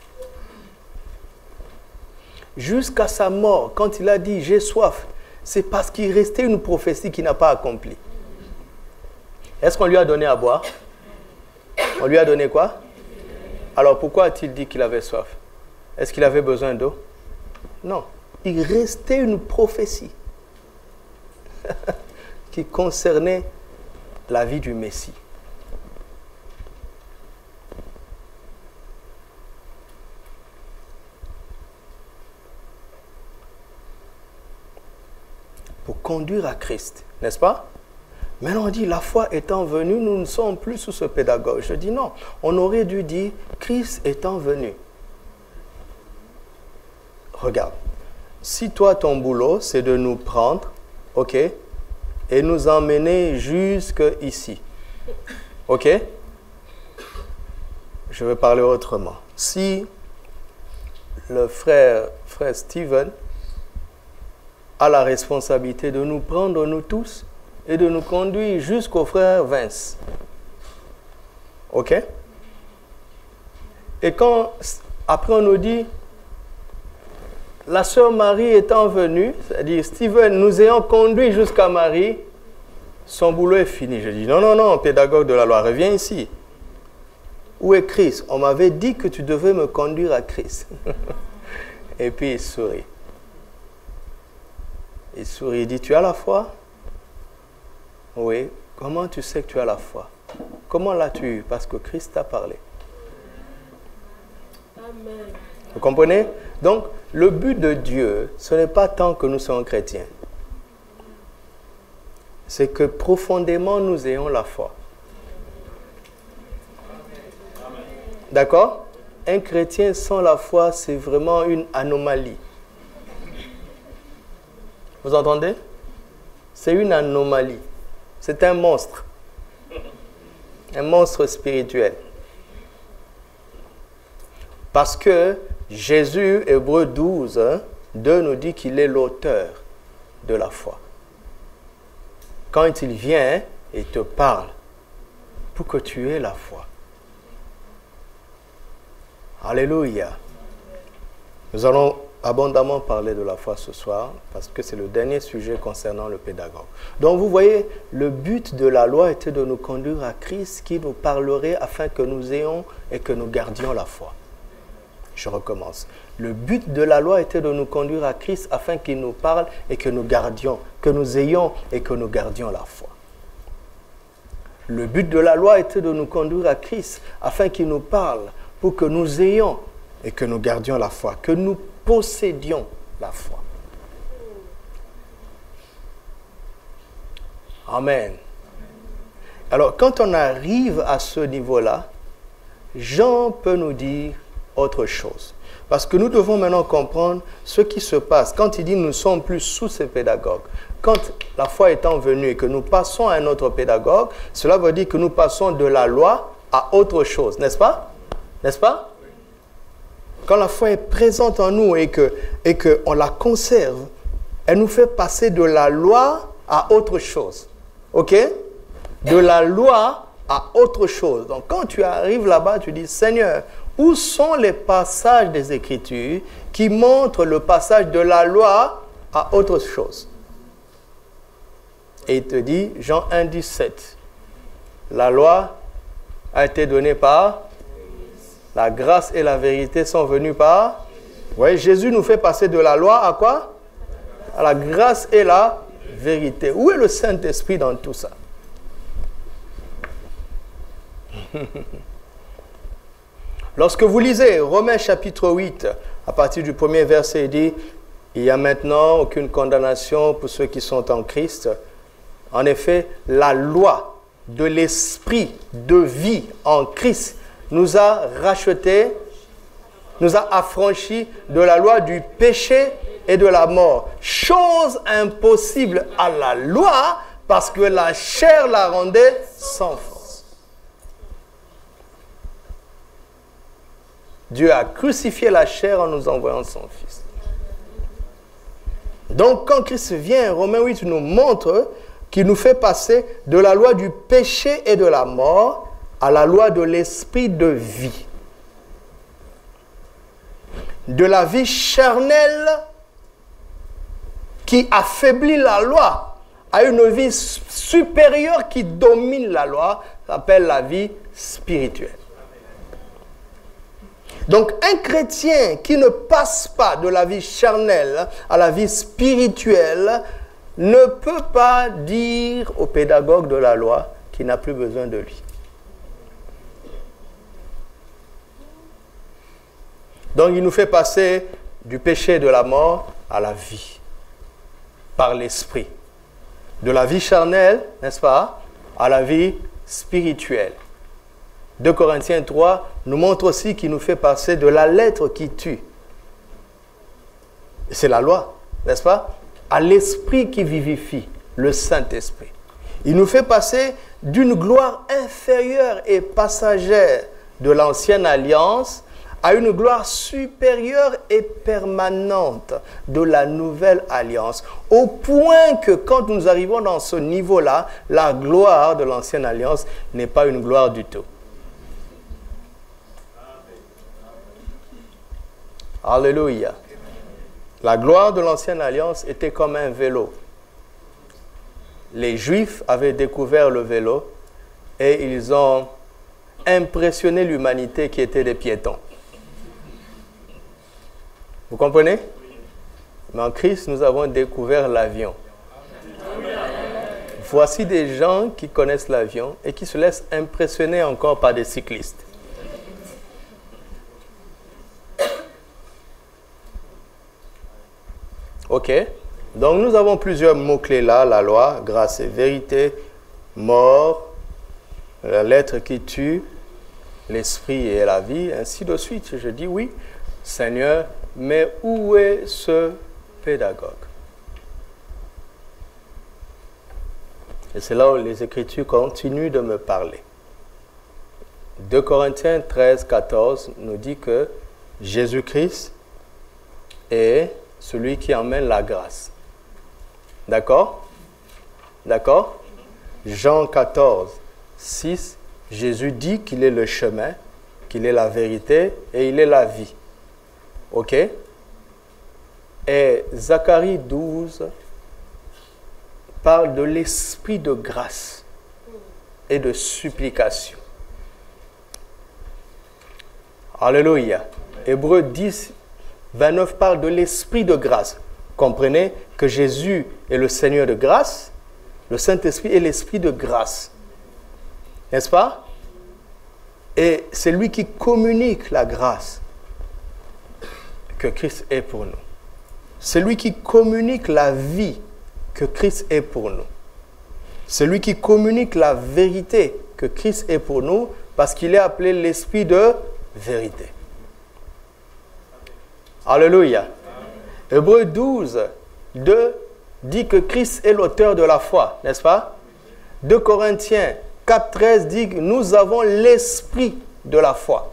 Jusqu'à sa mort, quand il a dit « j'ai soif », c'est parce qu'il restait une prophétie qu'il n'a pas accomplie. Est-ce qu'on lui a donné à boire? On lui a donné quoi? Alors pourquoi a-t-il dit qu'il avait soif? Est-ce qu'il avait besoin d'eau? Non. Il restait une prophétie qui concernait la vie du Messie. Pour conduire à Christ, n'est-ce pas? Maintenant on dit, la foi étant venue, nous ne sommes plus sous ce pédagogue. Je dis non, on aurait dû dire, Christ étant venu. regarde, si toi, ton boulot, c'est de nous prendre, ok, et nous emmener jusque ici, ok, je vais parler autrement. Si le frère, frère Steven a la responsabilité de nous prendre, nous tous, et de nous conduire jusqu'au frère Vince, ok, et quand, après on nous dit, la sœur Marie étant venue, c'est-à-dire Steven, nous ayant conduit jusqu'à Marie, son boulot est fini. Je dis, non, non, non, pédagogue de la loi, reviens ici. Où est Christ? On m'avait dit que tu devais me conduire à Christ. Et puis il sourit. Il sourit, il dit, tu as la foi? Oui. Comment tu sais que tu as la foi? Comment l'as-tu eu? Parce que Christ t'a parlé. Amen. Vous comprenez? Donc, le but de Dieu, ce n'est pas tant que nous soyons chrétiens. C'est que profondément, nous ayons la foi. D'accord? Un chrétien sans la foi, c'est vraiment une anomalie. Vous entendez? C'est une anomalie. C'est un monstre. Un monstre spirituel. Parce que Jésus, Hébreux douze, deux nous dit qu'il est l'auteur de la foi. Quand il vient et te parle, pour que tu aies la foi. Alléluia. Nous allons abondamment parler de la foi ce soir, parce que c'est le dernier sujet concernant le pédagogue. Donc vous voyez, le but de la loi était de nous conduire à Christ qui nous parlerait afin que nous ayons et que nous gardions la foi. Je recommence. Le but de la loi était de nous conduire à Christ afin qu'il nous parle et que nous gardions, que nous ayons et que nous gardions la foi. Le but de la loi était de nous conduire à Christ afin qu'il nous parle pour que nous ayons et que nous gardions la foi, que nous possédions la foi. Amen. Alors, quand on arrive à ce niveau-là, Jean peut nous dire autre chose. Parce que nous devons maintenant comprendre ce qui se passe. Quand il dit nous ne sommes plus sous ces pédagogues, quand la foi étant venue et que nous passons à un autre pédagogue, cela veut dire que nous passons de la loi à autre chose, n'est-ce pas? N'est-ce pas? Quand la foi est présente en nous et que, et qu'on la conserve, elle nous fait passer de la loi à autre chose. Ok? De la loi à autre chose. Donc quand tu arrives là-bas, tu dis, Seigneur, où sont les passages des Écritures qui montrent le passage de la loi à autre chose? Et il te dit, Jean un, dix-sept, la loi a été donnée par, la grâce et la vérité sont venues par, oui, Jésus nous fait passer de la loi à quoi? À la grâce et la vérité. Où est le Saint-Esprit dans tout ça? Lorsque vous lisez Romains chapitre huit, à partir du premier verset, il dit, il n'y a maintenant aucune condamnation pour ceux qui sont en Christ. En effet, la loi de l'esprit de vie en Christ nous a rachetés, nous a affranchis de la loi du péché et de la mort. Chose impossible à la loi parce que la chair la rendait sans force. Dieu a crucifié la chair en nous envoyant son Fils. Donc quand Christ vient, Romains huit nous montre qu'il nous fait passer de la loi du péché et de la mort à la loi de l'esprit de vie. De la vie charnelle qui affaiblit la loi à une vie supérieure qui domine la loi, s'appelle la vie spirituelle. Donc un chrétien qui ne passe pas de la vie charnelle à la vie spirituelle ne peut pas dire au pédagogue de la loi qu'il n'a plus besoin de lui. Donc il nous fait passer du péché et de la mort à la vie, par l'esprit. De la vie charnelle, n'est-ce pas, à la vie spirituelle. deux Corinthiens trois nous montre aussi qu'il nous fait passer de la lettre qui tue C'est la loi, n'est-ce pas? À l'Esprit qui vivifie, le Saint-Esprit. Il nous fait passer d'une gloire inférieure et passagère de l'ancienne alliance à une gloire supérieure et permanente de la nouvelle alliance. Au point que quand nous arrivons dans ce niveau-là, la gloire de l'ancienne alliance n'est pas une gloire du tout. Alléluia. La gloire de l'ancienne alliance était comme un vélo. Les Juifs avaient découvert le vélo et ils ont impressionné l'humanité qui était des piétons. Vous comprenez? Mais en Christ, nous avons découvert l'avion. Voici des gens qui connaissent l'avion et qui se laissent impressionner encore par des cyclistes. Ok? Donc nous avons plusieurs mots-clés là, la loi, grâce et vérité, mort, la lettre qui tue, l'esprit et la vie, ainsi de suite. Je dis oui, Seigneur, mais où est ce pédagogue? Et c'est là où les Écritures continuent de me parler. deux Corinthiens treize, quatorze nous dit que Jésus-Christ est celui qui emmène la grâce. D'accord? D'accord? Jean quatorze, six, Jésus dit qu'il est le chemin, qu'il est la vérité et il est la vie. Ok? Et Zacharie douze parle de l'esprit de grâce et de supplication. Alléluia. Hébreux dix, vingt-neuf parle de l'esprit de grâce. Comprenez que Jésus est le Seigneur de grâce, le Saint-Esprit est l'esprit de grâce. N'est-ce pas? Et c'est lui qui communique la grâce que Christ est pour nous. C'est lui qui communique la vie que Christ est pour nous. C'est lui qui communique la vérité que Christ est pour nous parce qu'il est appelé l'esprit de vérité. Alléluia. Hébreux douze, deux dit que Christ est l'auteur de la foi, n'est-ce pas? deux Corinthiens quatre, treize dit que nous avons l'esprit de la foi.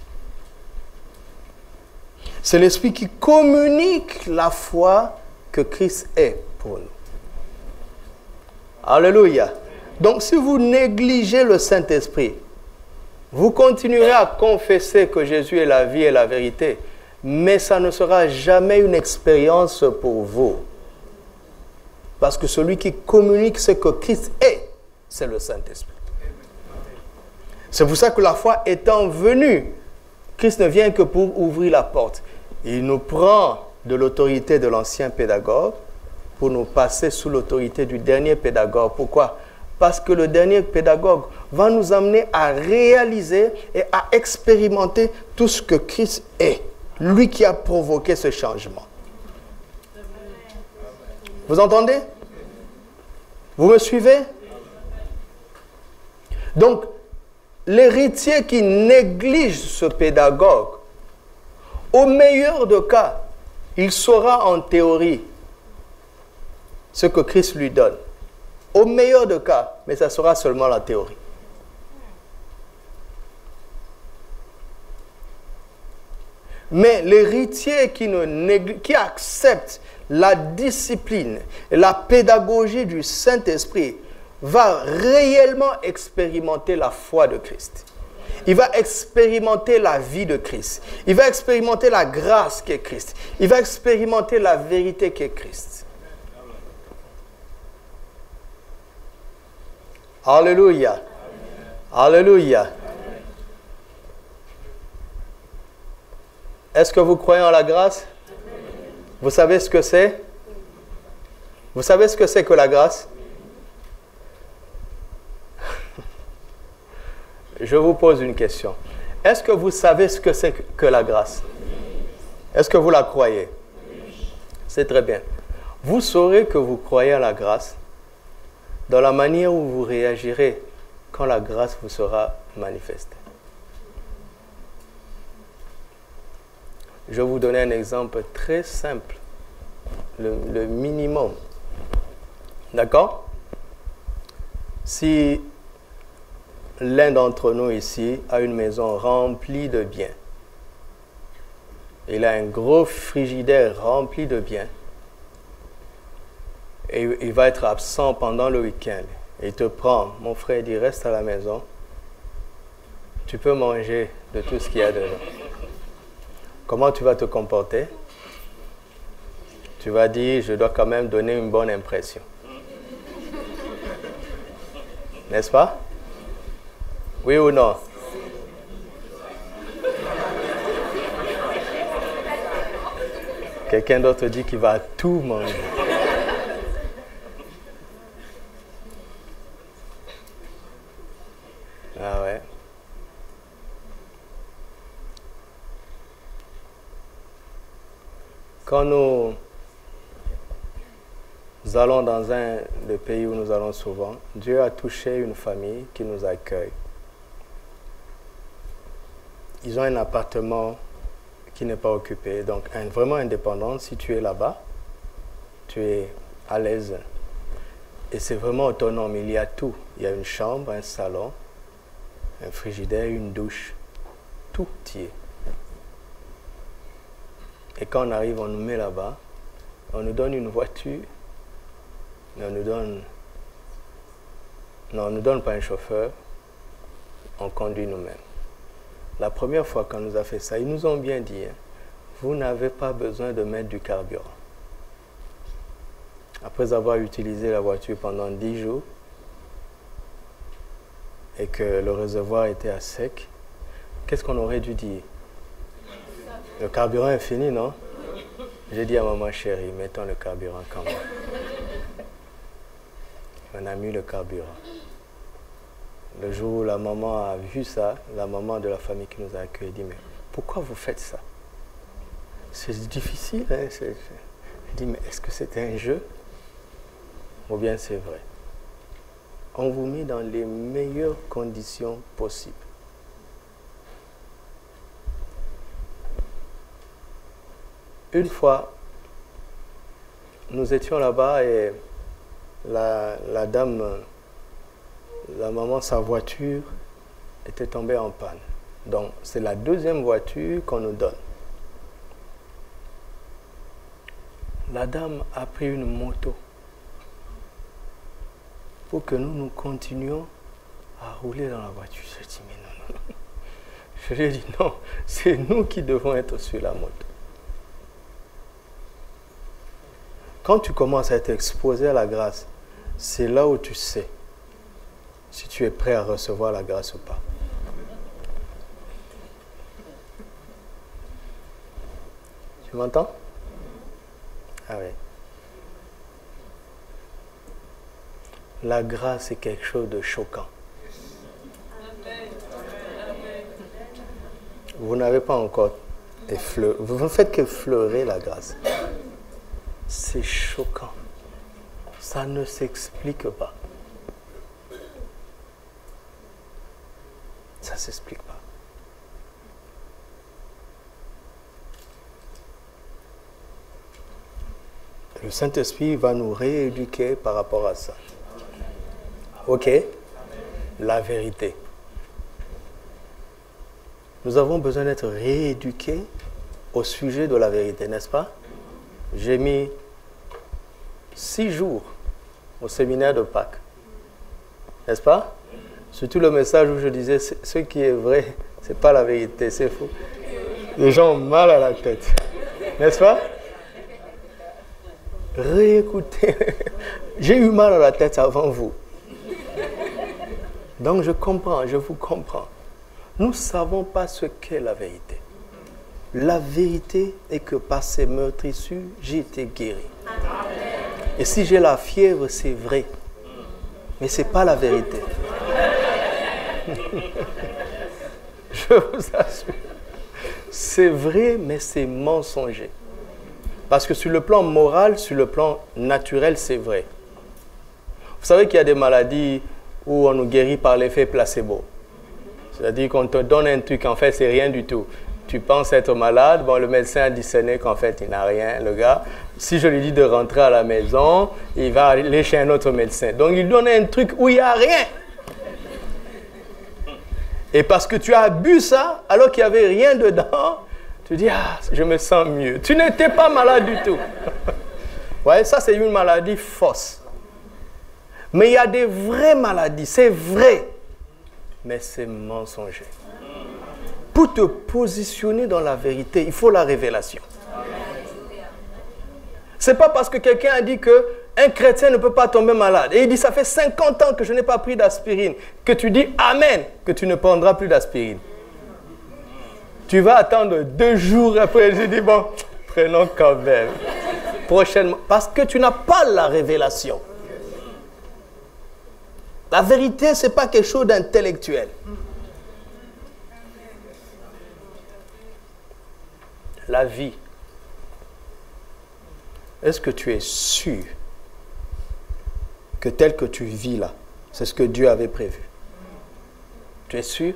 C'est l'esprit qui communique la foi que Christ est pour nous. Alléluia. Donc si vous négligez le Saint-Esprit, vous continuerez à confesser que Jésus est la vie et la vérité, mais ça ne sera jamais une expérience pour vous. Parce que celui qui communique ce que Christ est, c'est le Saint-Esprit. C'est pour ça que la foi étant venue, Christ ne vient que pour ouvrir la porte. Il nous prend de l'autorité de l'ancien pédagogue pour nous passer sous l'autorité du dernier pédagogue. Pourquoi? Parce que le dernier pédagogue va nous amener à réaliser et à expérimenter tout ce que Christ est. Lui qui a provoqué ce changement. Vous entendez? Vous me suivez? Donc, l'héritier qui néglige ce pédagogue, au meilleur des cas, il saura en théorie ce que Christ lui donne. Au meilleur des cas, mais ça sera seulement la théorie. Mais l'héritier qui, ne néglige, qui accepte la discipline et la pédagogie du Saint-Esprit va réellement expérimenter la foi de Christ. Il va expérimenter la vie de Christ. Il va expérimenter la grâce qu'est Christ. Il va expérimenter la vérité qu'est Christ. Alléluia. Alléluia. Est-ce que vous croyez en la grâce? Vous savez ce que c'est? Vous savez ce que c'est que la grâce? Je vous pose une question. Est-ce que vous savez ce que c'est que la grâce? Est-ce que vous la croyez? C'est très bien. Vous saurez que vous croyez à la grâce dans la manière où vous réagirez quand la grâce vous sera manifestée. Je vais vous donner un exemple très simple le, le minimum. D'accord? Si l'un d'entre nous ici a une maison remplie de biens, il a un gros frigidaire rempli de biens, et il va être absent pendant le week-end, et il te prend, mon frère, il dit, reste à la maison, tu peux manger de tout ce qu'il y a dedans. Comment tu vas te comporter? Tu vas dire, je dois quand même donner une bonne impression. N'est-ce pas? Oui ou non? Quelqu'un d'autre dit qu'il va tout manger. Ah ouais. Quand nous allons dans un des pays où nous allons souvent, Dieu a touché une famille qui nous accueille. Ils ont un appartement qui n'est pas occupé, donc un, vraiment indépendant. Si tu es là-bas, tu es à l'aise. Et c'est vraiment autonome, il y a tout. Il y a une chambre, un salon, un frigidaire, une douche. Tout y est. Et quand on arrive, on nous met là-bas, on nous donne une voiture, mais on nous donne... Non, on ne nous donne pas un chauffeur, on conduit nous-mêmes. La première fois qu'on nous a fait ça, ils nous ont bien dit, hein, vous n'avez pas besoin de mettre du carburant. Après avoir utilisé la voiture pendant dix jours, et que le réservoir était à sec, qu'est-ce qu'on aurait dû dire? Le carburant est fini, non? J'ai dit à maman chérie, mettons le carburant quand même. On a mis le carburant. Le jour où la maman a vu ça, la maman de la famille qui nous a accueillis dit, mais pourquoi vous faites ça? C'est difficile. Hein? Elle dit, mais est-ce que c'est un jeu? Ou bien c'est vrai? On vous met dans les meilleures conditions possibles. Une fois, nous étions là-bas et la, la dame, la maman, sa voiture était tombée en panne. Donc, c'est la deuxième voiture qu'on nous donne. La dame a pris une moto pour que nous, nous continuions à rouler dans la voiture. Je dis, mais non, non, non. Je lui ai dit, non, c'est nous qui devons être sur la moto. Quand tu commences à être exposé à la grâce, c'est là où tu sais si tu es prêt à recevoir la grâce ou pas. Tu m'entends? Ah oui. La grâce est quelque chose de choquant. Vous n'avez pas encore effleuré. Vous ne faites qu'effleurer la grâce. C'est choquant. Ça ne s'explique pas. Ça ne s'explique pas. Le Saint-Esprit va nous rééduquer par rapport à ça. Ok? La vérité. Nous avons besoin d'être rééduqués au sujet de la vérité, n'est-ce pas? J'ai mis six jours au séminaire de Pâques. N'est-ce pas? Surtout le message où je disais, ce qui est vrai, ce n'est pas la vérité, c'est faux. Les gens ont mal à la tête. N'est-ce pas? Réécoutez. J'ai eu mal à la tête avant vous. Donc je comprends, je vous comprends. Nous ne savons pas ce qu'est la vérité. La vérité est que par ces meurtrissures, j'ai été guéri. Et si j'ai la fièvre, c'est vrai. Mais ce n'est pas la vérité. Je vous assure. C'est vrai, mais c'est mensonger. Parce que sur le plan moral, sur le plan naturel, c'est vrai. Vous savez qu'il y a des maladies où on nous guérit par l'effet placebo. C'est-à-dire qu'on te donne un truc, en fait, c'est rien du tout. tu penses être malade. Bon, le médecin a discerné qu'en fait, il n'a rien, le gars. Si je lui dis de rentrer à la maison, il va aller chez un autre médecin. Donc, il donne un truc où il n'y a rien. Et parce que tu as bu ça, alors qu'il n'y avait rien dedans, tu dis, ah, je me sens mieux. Tu n'étais pas malade du tout. Ouais, ça, c'est une maladie fausse. Mais il y a des vraies maladies, c'est vrai. Mais c'est mensonger. Pour te positionner dans la vérité, il faut la révélation. Ce n'est pas parce que quelqu'un a dit qu'un chrétien ne peut pas tomber malade. Et il dit, ça fait cinquante ans que je n'ai pas pris d'aspirine. Que tu dis Amen, que tu ne prendras plus d'aspirine. Tu vas attendre deux jours après. Je dis, bon, prenons quand même. Prochainement. Parce que tu n'as pas la révélation. La vérité, ce n'est pas quelque chose d'intellectuel. La vie. Est-ce que tu es sûr que tel que tu vis là, c'est ce que Dieu avait prévu? Tu es sûr?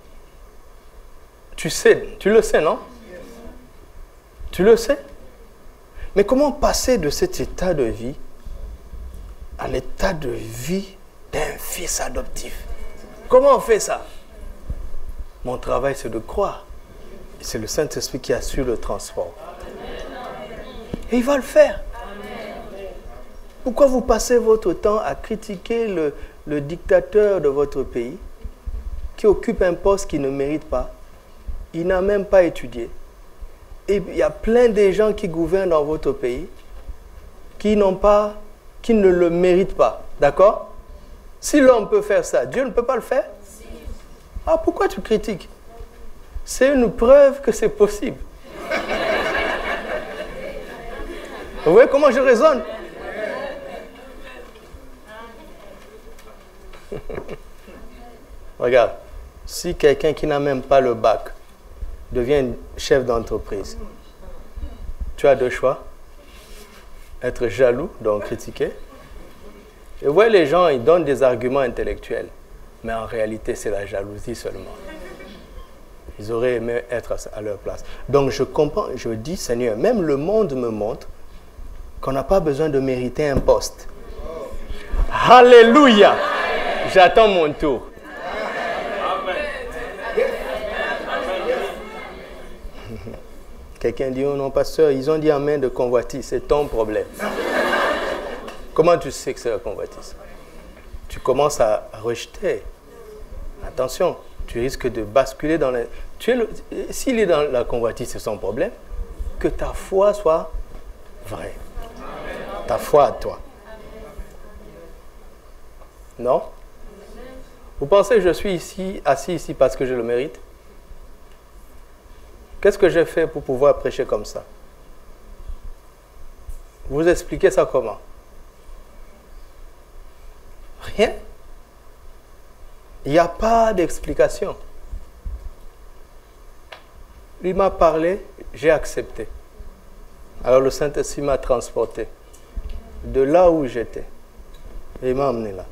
Tu sais, tu le sais, non? Tu le sais? Mais comment passer de cet état de vie à l'état de vie d'un fils adoptif? Comment on fait ça? Mon travail, c'est de croire. C'est le Saint-Esprit qui assure le transport. Et il va le faire. Pourquoi vous passez votre temps à critiquer le, le dictateur de votre pays qui occupe un poste qu'il ne mérite pas? Il n'a même pas étudié. Et il y a plein de gens qui gouvernent dans votre pays qui n'ont pas, qui ne le méritent pas. D'accord? Si l'homme peut faire ça, Dieu ne peut pas le faire? Ah, pourquoi tu critiques? C'est une preuve que c'est possible. Vous voyez comment je raisonne? Regarde, si quelqu'un qui n'a même pas le bac devient chef d'entreprise, tu as deux choix. Être jaloux, donc critiquer. Et vous voyez, les gens, ils donnent des arguments intellectuels. Mais en réalité, c'est la jalousie seulement. Ils auraient aimé être à leur place. Donc je comprends, je dis, Seigneur, même le monde me montre qu'on n'a pas besoin de mériter un poste. Alléluia! J'attends mon tour. Quelqu'un dit, oh non, pasteur, ils ont dit amen de convoitise, c'est ton problème. Comment tu sais que c'est la convoitise? Tu commences à rejeter. Attention, tu risques de basculer dans la... S'il est dans la convoitise, c'est son problème. Que ta foi soit vraie. Ta foi à toi. Non? Vous pensez que je suis ici, assis ici parce que je le mérite? Qu'est-ce que j'ai fait pour pouvoir prêcher comme ça? Vous expliquez ça comment? Rien. Il n'y a pas d'explication. Il m'a parlé, j'ai accepté. Alors le Saint-Esprit m'a transporté de là où j'étais. Et il m'a amené là.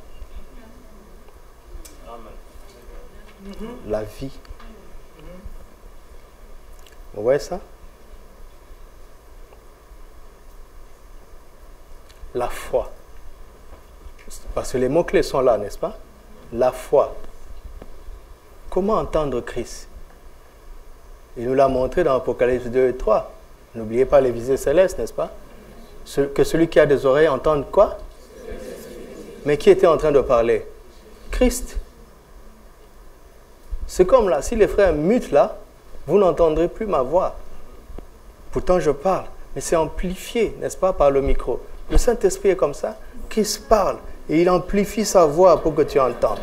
Amen. La vie. Vous voyez ça? La foi. Parce que les mots-clés sont là, n'est-ce pas? La foi. Comment entendre Christ? Il nous l'a montré dans Apocalypse deux et trois. N'oubliez pas les visées célestes, n'est-ce pas? Que celui qui a des oreilles entende quoi? Mais qui était en train de parler? Christ. C'est comme là, si les frères mutent là, vous n'entendrez plus ma voix. Pourtant je parle, mais c'est amplifié, n'est-ce pas, par le micro. Le Saint-Esprit est comme ça. Christ parle et il amplifie sa voix pour que tu entendes.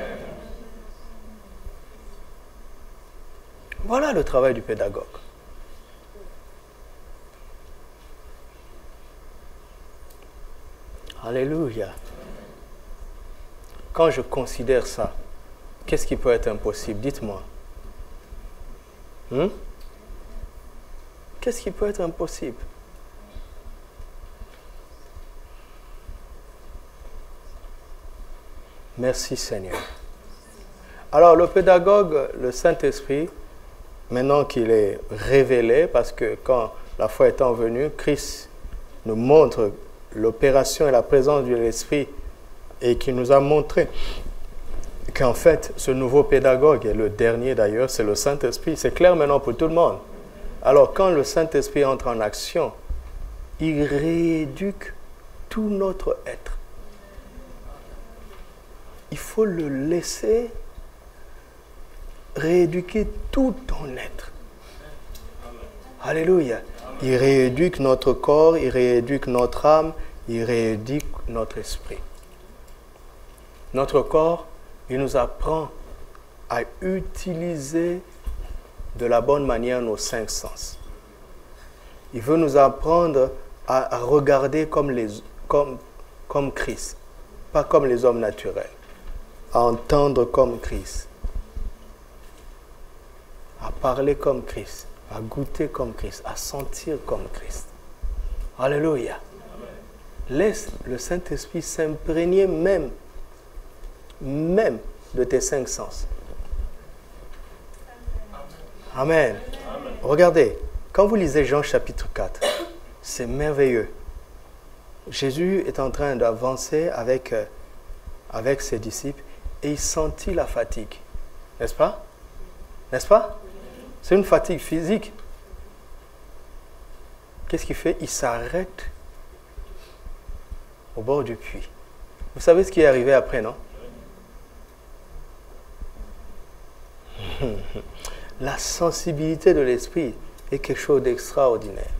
Voilà le travail du pédagogue. Alléluia. Quand je considère ça, qu'est-ce qui peut être impossible? Dites-moi. Hmm? Qu'est-ce qui peut être impossible? Merci Seigneur. Alors le pédagogue, le Saint-Esprit, maintenant qu'il est révélé, parce que quand la foi étant venue, Christ nous montre l'opération et la présence de l'Esprit et qui nous a montré qu'en fait, ce nouveau pédagogue, et le dernier d'ailleurs, c'est le Saint-Esprit. C'est clair maintenant pour tout le monde. Alors, quand le Saint-Esprit entre en action, il rééduque tout notre être. Il faut le laisser rééduquer tout ton être. Alléluia. Il rééduque notre corps, il rééduque notre âme, il rééduque notre esprit. Notre corps, il nous apprend à utiliser de la bonne manière nos cinq sens. Il veut nous apprendre à, à regarder comme, les, comme, comme Christ, pas comme les hommes naturels, à entendre comme Christ, à parler comme Christ, à goûter comme Christ, à sentir comme Christ. Alléluia. Laisse le Saint-Esprit s'imprégner même, même de tes cinq sens. Amen. Amen. Regardez, quand vous lisez Jean chapitre quatre, c'est merveilleux. Jésus est en train d'avancer avec, euh, avec ses disciples et il sentit la fatigue. N'est-ce pas? N'est-ce pas? C'est une fatigue physique. Qu'est-ce qu'il fait? Il s'arrête au bord du puits. Vous savez ce qui est arrivé après, non? La sensibilité de l'esprit est quelque chose d'extraordinaire.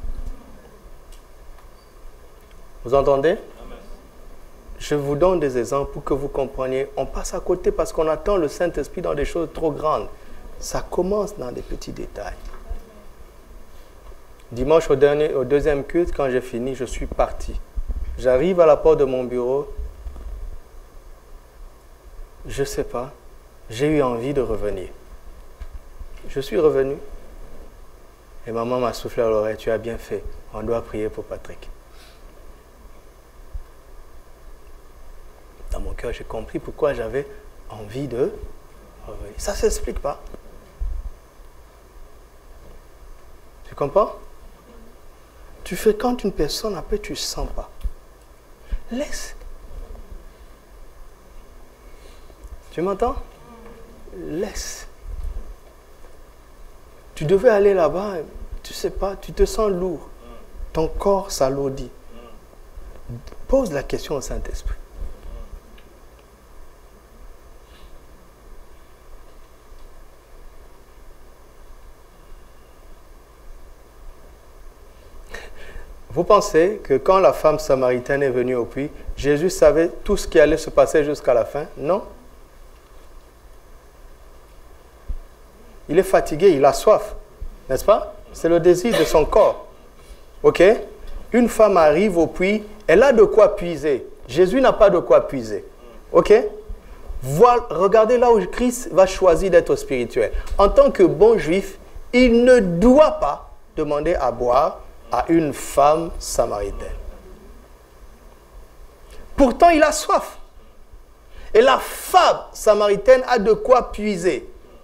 Vous entendez? Je vous donne des exemples pour que vous compreniez. On passe à côté parce qu'on attend le Saint-Esprit dans des choses trop grandes. Ça commence dans des petits détails. Dimanche au, dernier, au deuxième culte, quand j'ai fini, je suis parti. J'arrive à la porte de mon bureau. Je ne sais pas. J'ai eu envie de revenir. Je suis revenu. Et maman m'a soufflé à l'oreille. Tu as bien fait. On doit prier pour Patrick. Dans mon cœur, j'ai compris pourquoi j'avais envie de revenir. Ça ne s'explique pas. Tu comprends? Tu fréquentes une personne, après tu ne sens pas. Laisse. Tu m'entends? Laisse. Tu devais aller là-bas, tu ne sais pas, tu te sens lourd. Ton corps s'alourdit. Pose la question au Saint-Esprit. Vous pensez que quand la femme samaritaine est venue au puits, Jésus savait tout ce qui allait se passer jusqu'à la fin? Non. Il est fatigué, il a soif, n'est-ce pas? C'est le désir de son corps. Ok? Une femme arrive au puits, elle a de quoi puiser. Jésus n'a pas de quoi puiser. Ok? Voilà, regardez là où Christ va choisir d'être spirituel. En tant que bon juif, il ne doit pas demander à boire à une femme samaritaine. Pourtant, il a soif. Et la femme samaritaine a de quoi puiser.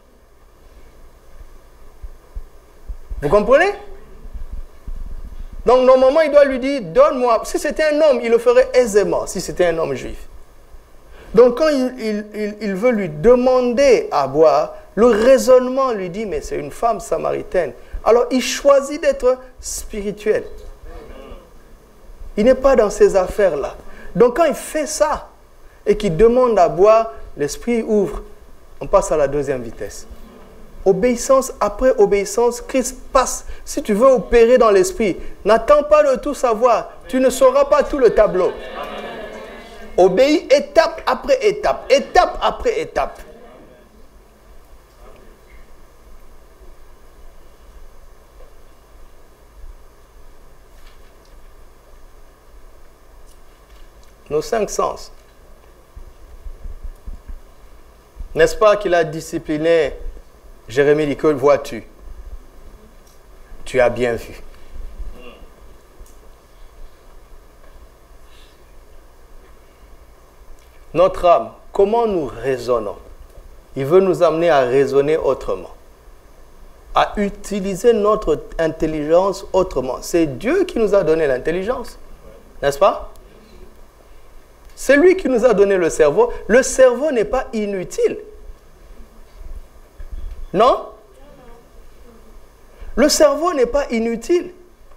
Vous comprenez? Donc, normalement, il doit lui dire, donne-moi. Si c'était un homme, il le ferait aisément, si c'était un homme juif. Donc, quand il, il, il, il veut lui demander à boire, le raisonnement lui dit, mais c'est une femme samaritaine. Alors, il choisit d'être spirituel. Il n'est pas dans ces affaires-là. Donc, quand il fait ça et qu'il demande à boire, l'esprit ouvre. On passe à la deuxième vitesse. Obéissance après obéissance, Christ passe. Si tu veux opérer dans l'esprit, n'attends pas de tout savoir. Tu ne sauras pas tout le tableau. Obéis étape après étape, étape après étape. Nos cinq sens. N'est-ce pas qu'il a discipliné Jérémie? Dit que vois-tu? Tu as bien vu. Notre âme, comment nous raisonnons? Il veut nous amener à raisonner autrement. à utiliser notre intelligence autrement. C'est Dieu qui nous a donné l'intelligence, n'est-ce pas? C'est lui qui nous a donné le cerveau. Le cerveau n'est pas inutile. Non? Le cerveau n'est pas inutile.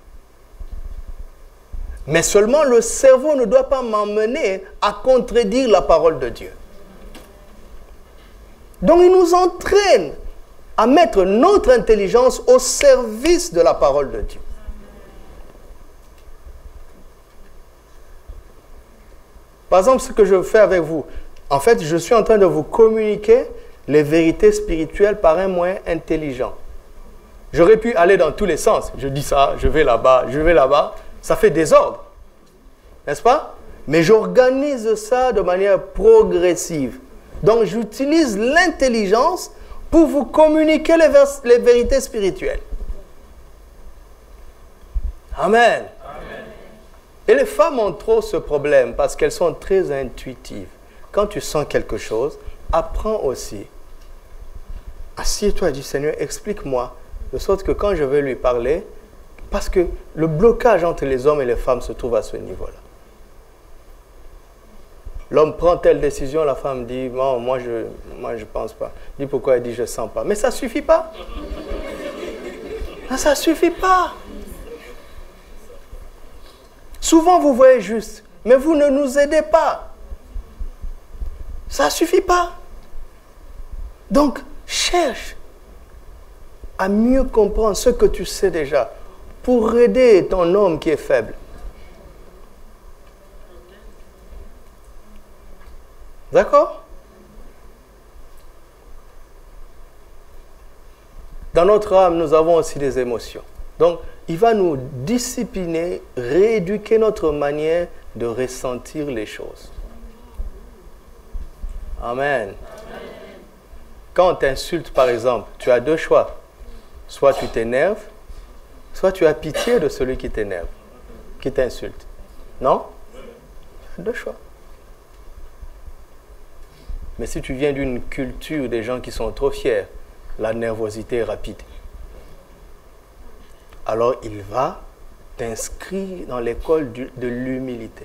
Mais seulement le cerveau ne doit pas m'emmener à contredire la parole de Dieu. Donc il nous entraîne à mettre notre intelligence au service de la parole de Dieu. Par exemple, ce que je fais avec vous, en fait, je suis en train de vous communiquer les vérités spirituelles par un moyen intelligent. J'aurais pu aller dans tous les sens. Je dis ça, je vais là-bas, je vais là-bas. Ça fait désordre. N'est-ce pas? Mais j'organise ça de manière progressive. Donc, j'utilise l'intelligence pour vous communiquer les, vers- les vérités spirituelles. Amen. Amen. Et les femmes ont trop ce problème parce qu'elles sont très intuitives. Quand tu sens quelque chose, apprends aussi. Assieds-toi et dis, Seigneur, explique-moi, de sorte que quand je vais lui parler, parce que le blocage entre les hommes et les femmes se trouve à ce niveau-là. L'homme prend telle décision, la femme dit, non, moi je moi je pense pas. Dit pourquoi? Elle dit, je sens pas. Mais ça ne suffit pas. Ça ne suffit pas. Souvent vous voyez juste, mais vous ne nous aidez pas. Ça ne suffit pas. Donc, cherche à mieux comprendre ce que tu sais déjà pour aider ton homme qui est faible. D'accord? Dans notre âme, nous avons aussi des émotions. Donc, il va nous discipliner, rééduquer notre manière de ressentir les choses. Amen. Amen. Quand on t'insulte, par exemple, tu as deux choix. Soit tu t'énerves, soit tu as pitié de celui qui t'énerve, qui t'insulte. Non? Deux choix. Mais si tu viens d'une culture des gens qui sont trop fiers, la nervosité est rapide. Alors il va t'inscrire dans l'école de l'humilité.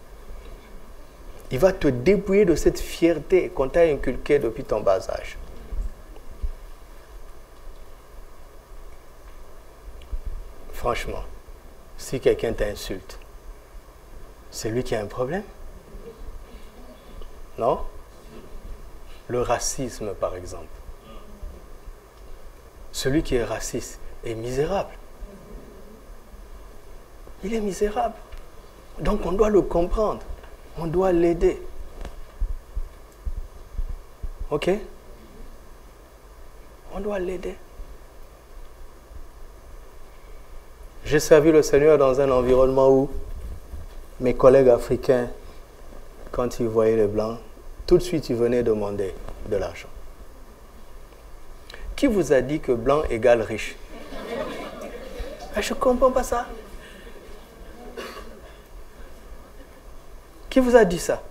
Il va te dépouiller de cette fierté qu'on t'a inculquée depuis ton bas âge. Franchement, si quelqu'un t'insulte, c'est lui qui a un problème? Non? Le racisme, par exemple. Celui qui est raciste est misérable. Il est misérable. Donc on doit le comprendre. On doit l'aider. Ok? On doit l'aider. J'ai servi le Seigneur dans un environnement où mes collègues africains, quand ils voyaient les Blancs, tout de suite ils venaient demander de l'argent. Qui vous a dit que blanc égale riche? Je ne comprends pas ça. Qui vous a dit ça?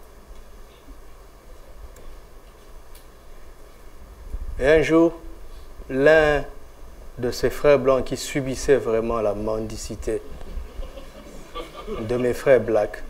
Et un jour, l'un de ses frères blancs qui subissait vraiment la mendicité de mes frères blacks,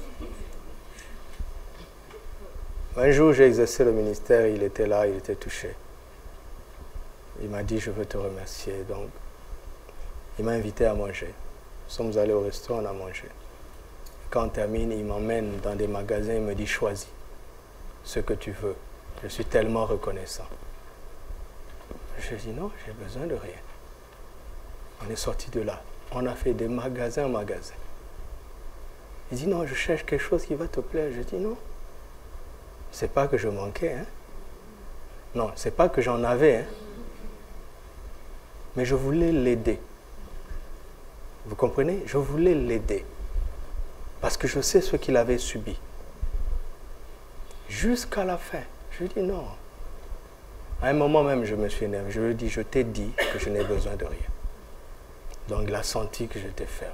un jour j'ai exercé le ministère, il était là, il était touché. Il m'a dit, je veux te remercier. Donc, il m'a invité à manger. Nous sommes allés au restaurant, on a mangé. Quand on termine, il m'emmène dans des magasins, il me dit, choisis ce que tu veux. Je suis tellement reconnaissant. Je dis, non, j'ai besoin de rien. On est sorti de là. On a fait des magasins en magasins. Il dit, non, je cherche quelque chose qui va te plaire. Je dis, non. C'est pas que je manquais, hein. Non, c'est pas que j'en avais, hein. Mais je voulais l'aider. Vous comprenez? Je voulais l'aider. Parce que je sais ce qu'il avait subi. Jusqu'à la fin. Je lui dis non. À un moment même, je me suis énervé. Je lui ai dit, je t'ai dit que je n'ai besoin de rien. Donc il a senti que j'étais ferme.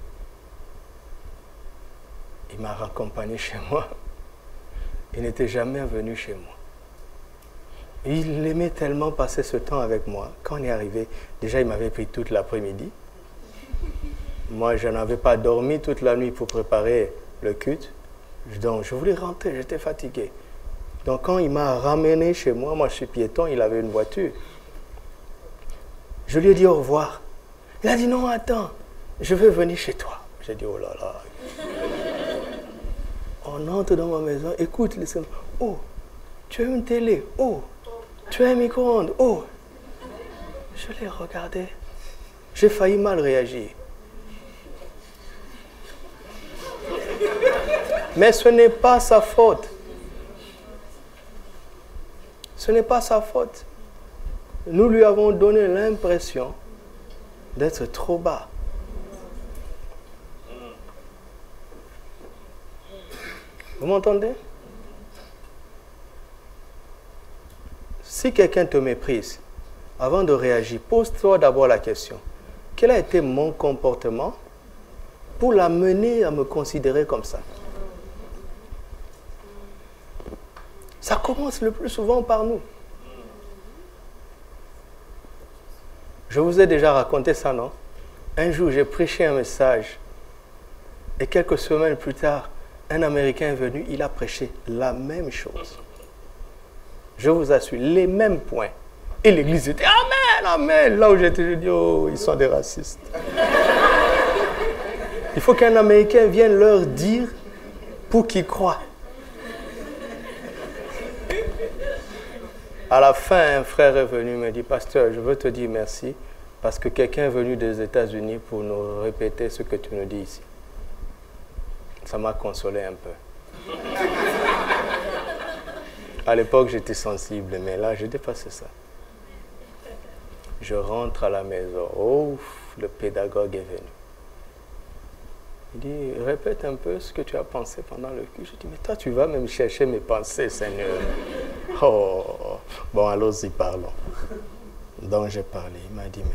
Il m'a raccompagné chez moi. Il n'était jamais venu chez moi. Il aimait tellement passer ce temps avec moi. Quand on est arrivé, déjà il m'avait pris toute l'après-midi. Moi, je n'avais pas dormi toute la nuit pour préparer le culte. Donc, je voulais rentrer, j'étais fatigué. Donc, quand il m'a ramené chez moi, moi je suis piéton, il avait une voiture. Je lui ai dit au revoir. Il a dit non, attends, je veux venir chez toi. J'ai dit oh là là. On entre dans ma maison, écoute, laissez-moi. Oh, tu as une télé. Oh, tu as un micro-ondes. Oh, je l'ai regardé. J'ai failli mal réagir. Mais ce n'est pas sa faute. Ce n'est pas sa faute. Nous lui avons donné l'impression d'être trop bas. Vous m'entendez? Si quelqu'un te méprise, avant de réagir, pose-toi d'abord la question. Quel a été mon comportement pour l'amener à me considérer comme ça? Ça commence le plus souvent par nous. Je vous ai déjà raconté ça, non? Un jour, j'ai prêché un message et quelques semaines plus tard, un Américain est venu, il a prêché la même chose. Je vous assure, les mêmes points. Et l'église était Amen, Amen. Là où j'étais, je dis, oh, ils sont des racistes. Il faut qu'un Américain vienne leur dire pour qu'ils croient. À la fin, un frère est venu me dit, pasteur, je veux te dire merci parce que quelqu'un est venu des États-Unis pour nous répéter ce que tu nous dis ici. Ça m'a consolé un peu. À l'époque, j'étais sensible, mais là, j'ai dépassé ça. Je rentre à la maison. Oh, le pédagogue est venu. Il dit, répète un peu ce que tu as pensé pendant le culte. Je dis, mais toi, tu vas même chercher mes pensées, Seigneur. Oh, bon, allons-y, parlons. Donc, j'ai parlé. Il m'a dit,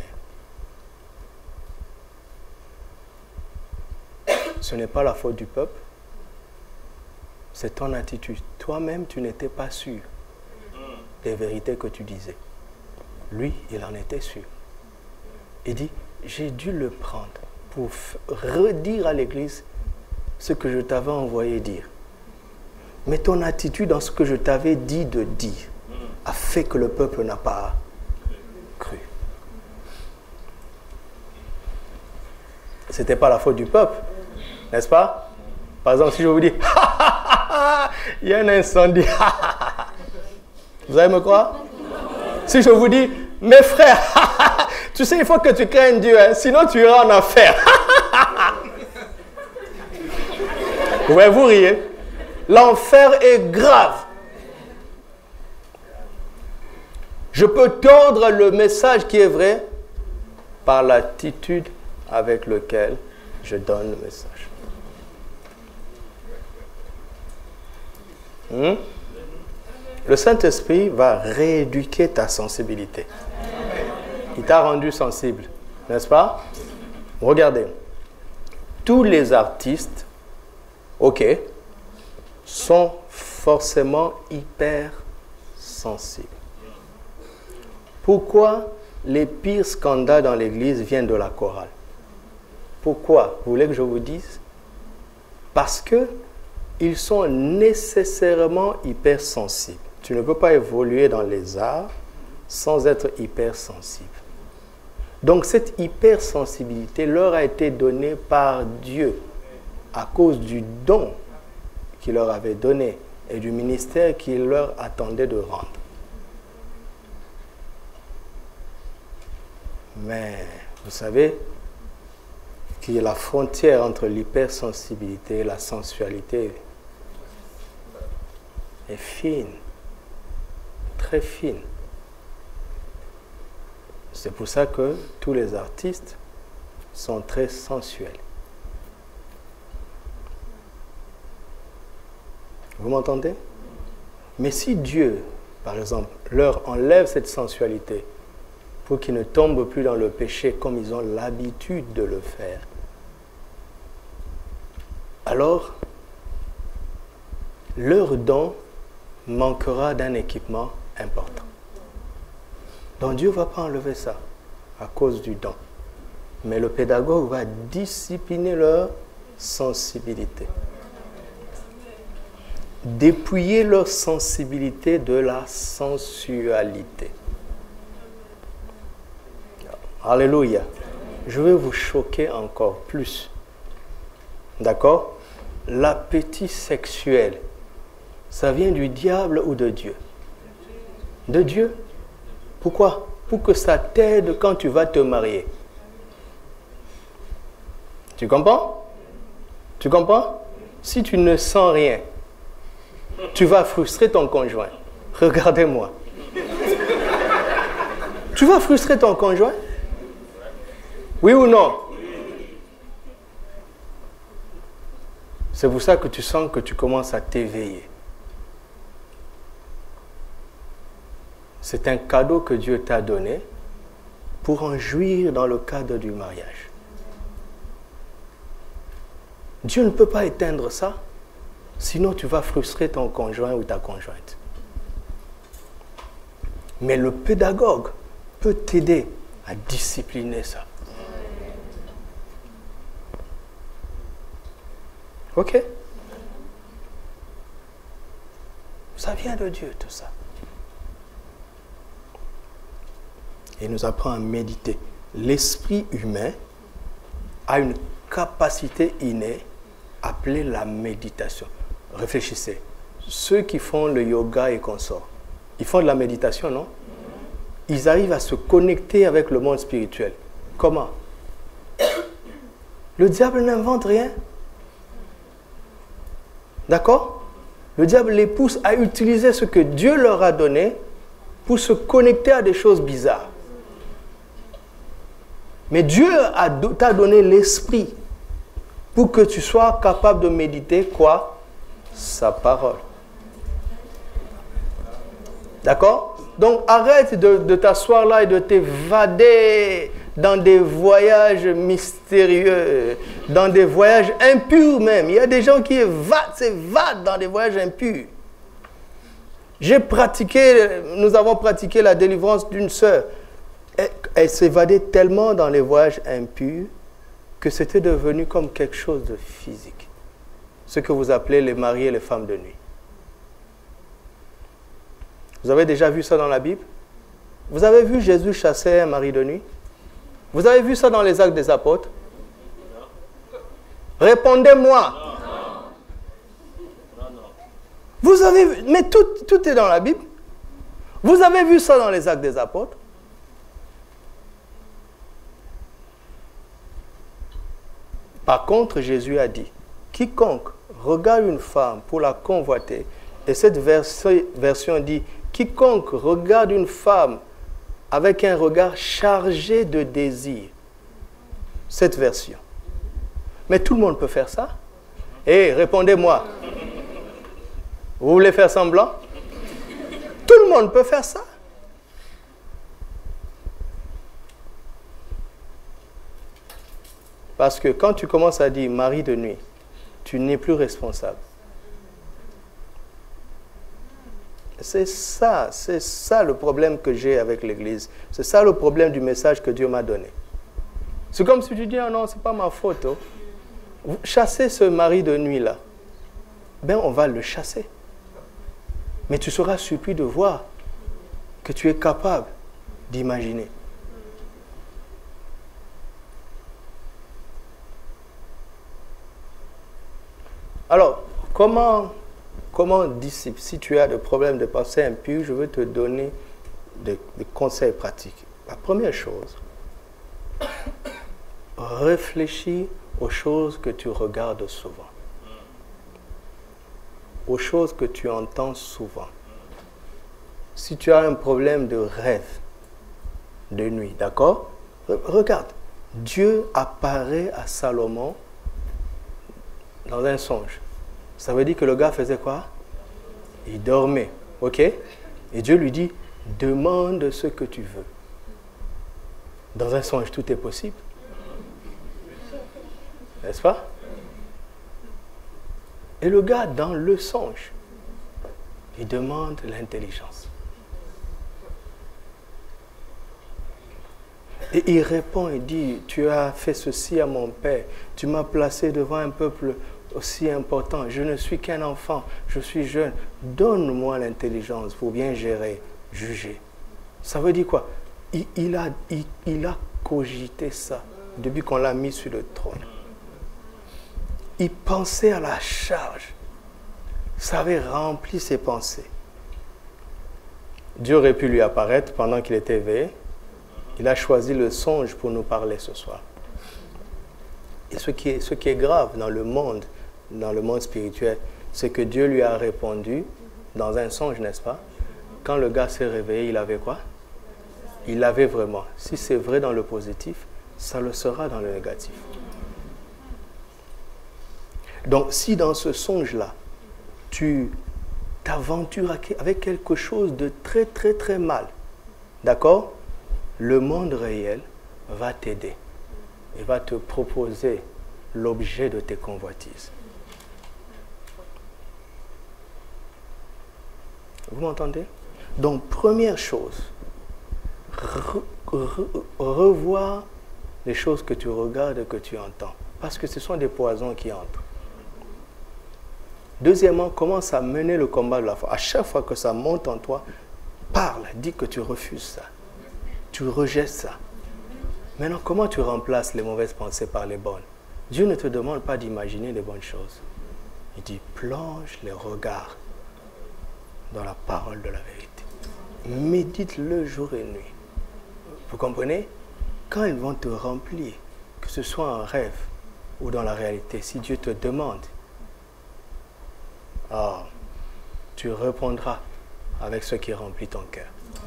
mais ce n'est pas la faute du peuple. C'est ton attitude. Toi-même, tu n'étais pas sûr des vérités que tu disais. Lui, il en était sûr. Il dit, j'ai dû le prendre pour redire à l'église ce que je t'avais envoyé dire. Mais ton attitude dans ce que je t'avais dit de dire a fait que le peuple n'a pas cru. Ce n'était pas la faute du peuple, n'est-ce pas? Par exemple, si je vous dis, il y a un incendie, vous allez me croire? Si je vous dis, mes frères, tu sais, il faut que tu craignes Dieu, hein, sinon tu iras en enfer. Vous voyez, vous riez. L'enfer est grave. Je peux tordre le message qui est vrai par l'attitude avec laquelle je donne le message. Hmm? Le Saint-Esprit va rééduquer ta sensibilité. Il t'a rendu sensible, n'est-ce pas? Regardez. Tous les artistes, ok, sont forcément hyper sensibles. Pourquoi les pires scandales dans l'église viennent de la chorale? Pourquoi? Vous voulez que je vous dise? Parce que ils sont nécessairement hypersensibles. Tu ne peux pas évoluer dans les arts sans être hypersensible. Donc cette hypersensibilité leur a été donnée par Dieu à cause du don qu'il leur avait donné et du ministère qu'il leur attendait de rendre. Mais vous savez que la frontière entre l'hypersensibilité et la sensualité est fine, très fine. C'est pour ça que tous les artistes sont très sensuels. Vous m'entendez? Mais si Dieu, par exemple, leur enlève cette sensualité pour qu'ils ne tombent plus dans le péché comme ils ont l'habitude de le faire, alors leur don manquera d'un équipement important. Donc Dieu ne va pas enlever ça à cause du don. Mais le pédagogue va discipliner leur sensibilité. Dépouiller leur sensibilité de la sensualité. Alléluia. Je vais vous choquer encore plus. D'accord? L'appétit sexuel, ça vient du diable ou de Dieu? De Dieu. Pourquoi? Pour que ça t'aide quand tu vas te marier. Tu comprends? Tu comprends? Si tu ne sens rien, tu vas frustrer ton conjoint. Regardez-moi. Tu vas frustrer ton conjoint? Oui ou non? C'est pour ça que tu sens que tu commences à t'éveiller. C'est un cadeau que Dieu t'a donné pour en jouir dans le cadre du mariage. Dieu ne peut pas éteindre ça, sinon tu vas frustrer ton conjoint ou ta conjointe. Mais le pédagogue peut t'aider à discipliner ça. Ok? Ça vient de Dieu, tout ça. Et il nous apprend à méditer. L'esprit humain a une capacité innée appelée la méditation. Réfléchissez. Ceux qui font le yoga et consorts, ils font de la méditation, non? Ils arrivent à se connecter avec le monde spirituel. Comment? Le diable n'invente rien. D'accord? Le diable les pousse à utiliser ce que Dieu leur a donné pour se connecter à des choses bizarres. Mais Dieu t'a donné l'esprit pour que tu sois capable de méditer quoi? Sa parole. D'accord? Donc arrête de, de t'asseoir là et de t'évader dans des voyages mystérieux, dans des voyages impurs même. Il y a des gens qui évadent, s'évadent dans des voyages impurs. J'ai pratiqué, nous avons pratiqué la délivrance d'une sœur. Elle, elle s'évadait tellement dans les voyages impurs que c'était devenu comme quelque chose de physique. Ce que vous appelez les maris et les femmes de nuit. Vous avez déjà vu ça dans la Bible? Vous avez vu Jésus chasser un mari de nuit? Vous avez vu ça dans les Actes des Apôtres? Répondez-moi. Vous avez vu, mais tout, tout est dans la Bible. Vous avez vu ça dans les Actes des Apôtres? Par contre, Jésus a dit, quiconque regarde une femme pour la convoiter, et cette version dit, quiconque regarde une femme avec un regard chargé de désir. Cette version. Mais tout le monde peut faire ça? Eh, répondez-moi. Vous voulez faire semblant? Tout le monde peut faire ça. Parce que quand tu commences à dire mari de nuit, tu n'es plus responsable. C'est ça, c'est ça le problème que j'ai avec l'Église. C'est ça le problème du message que Dieu m'a donné. C'est comme si tu dis, ah non, ce n'est pas ma faute. Oh. Vous chassez ce mari de nuit-là. Ben, on va le chasser. Mais tu seras surpris de voir que tu es capable d'imaginer. Alors, comment... Comment disciple, si tu as des problèmes de pensée impure, je veux te donner des, des conseils pratiques. La première chose, réfléchis aux choses que tu regardes souvent, aux choses que tu entends souvent. Si tu as un problème de rêve de nuit, d'accord? Regarde, Dieu apparaît à Salomon dans un songe. Ça veut dire que le gars faisait quoi? Il dormait, ok? Et Dieu lui dit, demande ce que tu veux. Dans un songe, tout est possible. N'est-ce pas? Et le gars, dans le songe, il demande l'intelligence. Et il répond et dit, tu as fait ceci à mon père, tu m'as placé devant un peuple aussi important, je ne suis qu'un enfant, je suis jeune, donne-moi l'intelligence pour bien gérer, juger. Ça veut dire quoi? il, il, a, il, il a cogité ça depuis qu'on l'a mis sur le trône. Il pensait à la charge. Ça avait rempli ses pensées. Dieu aurait pu lui apparaître pendant qu'il était éveillé. Il a choisi le songe pour nous parler ce soir. Et ce qui est, ce qui est grave dans le monde, dans le monde spirituel, c'est que Dieu lui a répondu dans un songe, n'est-ce pas? Quand le gars s'est réveillé, il avait quoi? Il l'avait vraiment. Si c'est vrai dans le positif, ça le sera dans le négatif. Donc, si dans ce songe-là, tu t'aventures avec quelque chose de très, très, très mal, d'accord? Le monde réel va t'aider et va te proposer l'objet de tes convoitises. Vous m'entendez? Donc, première chose, re, re, revoir les choses que tu regardes et que tu entends. Parce que ce sont des poisons qui entrent. Deuxièmement, commence à mener le combat de la foi. À chaque fois que ça monte en toi, parle, dis que tu refuses ça. Tu rejettes ça. Maintenant, comment tu remplaces les mauvaises pensées par les bonnes? Dieu ne te demande pas d'imaginer les bonnes choses. Il dit, plonge les regards dans la parole de la vérité. Médite-le jour et nuit. Vous comprenez? Quand ils vont te remplir, que ce soit en rêve ou dans la réalité, si Dieu te demande, ah, tu répondras avec ce qui remplit ton cœur.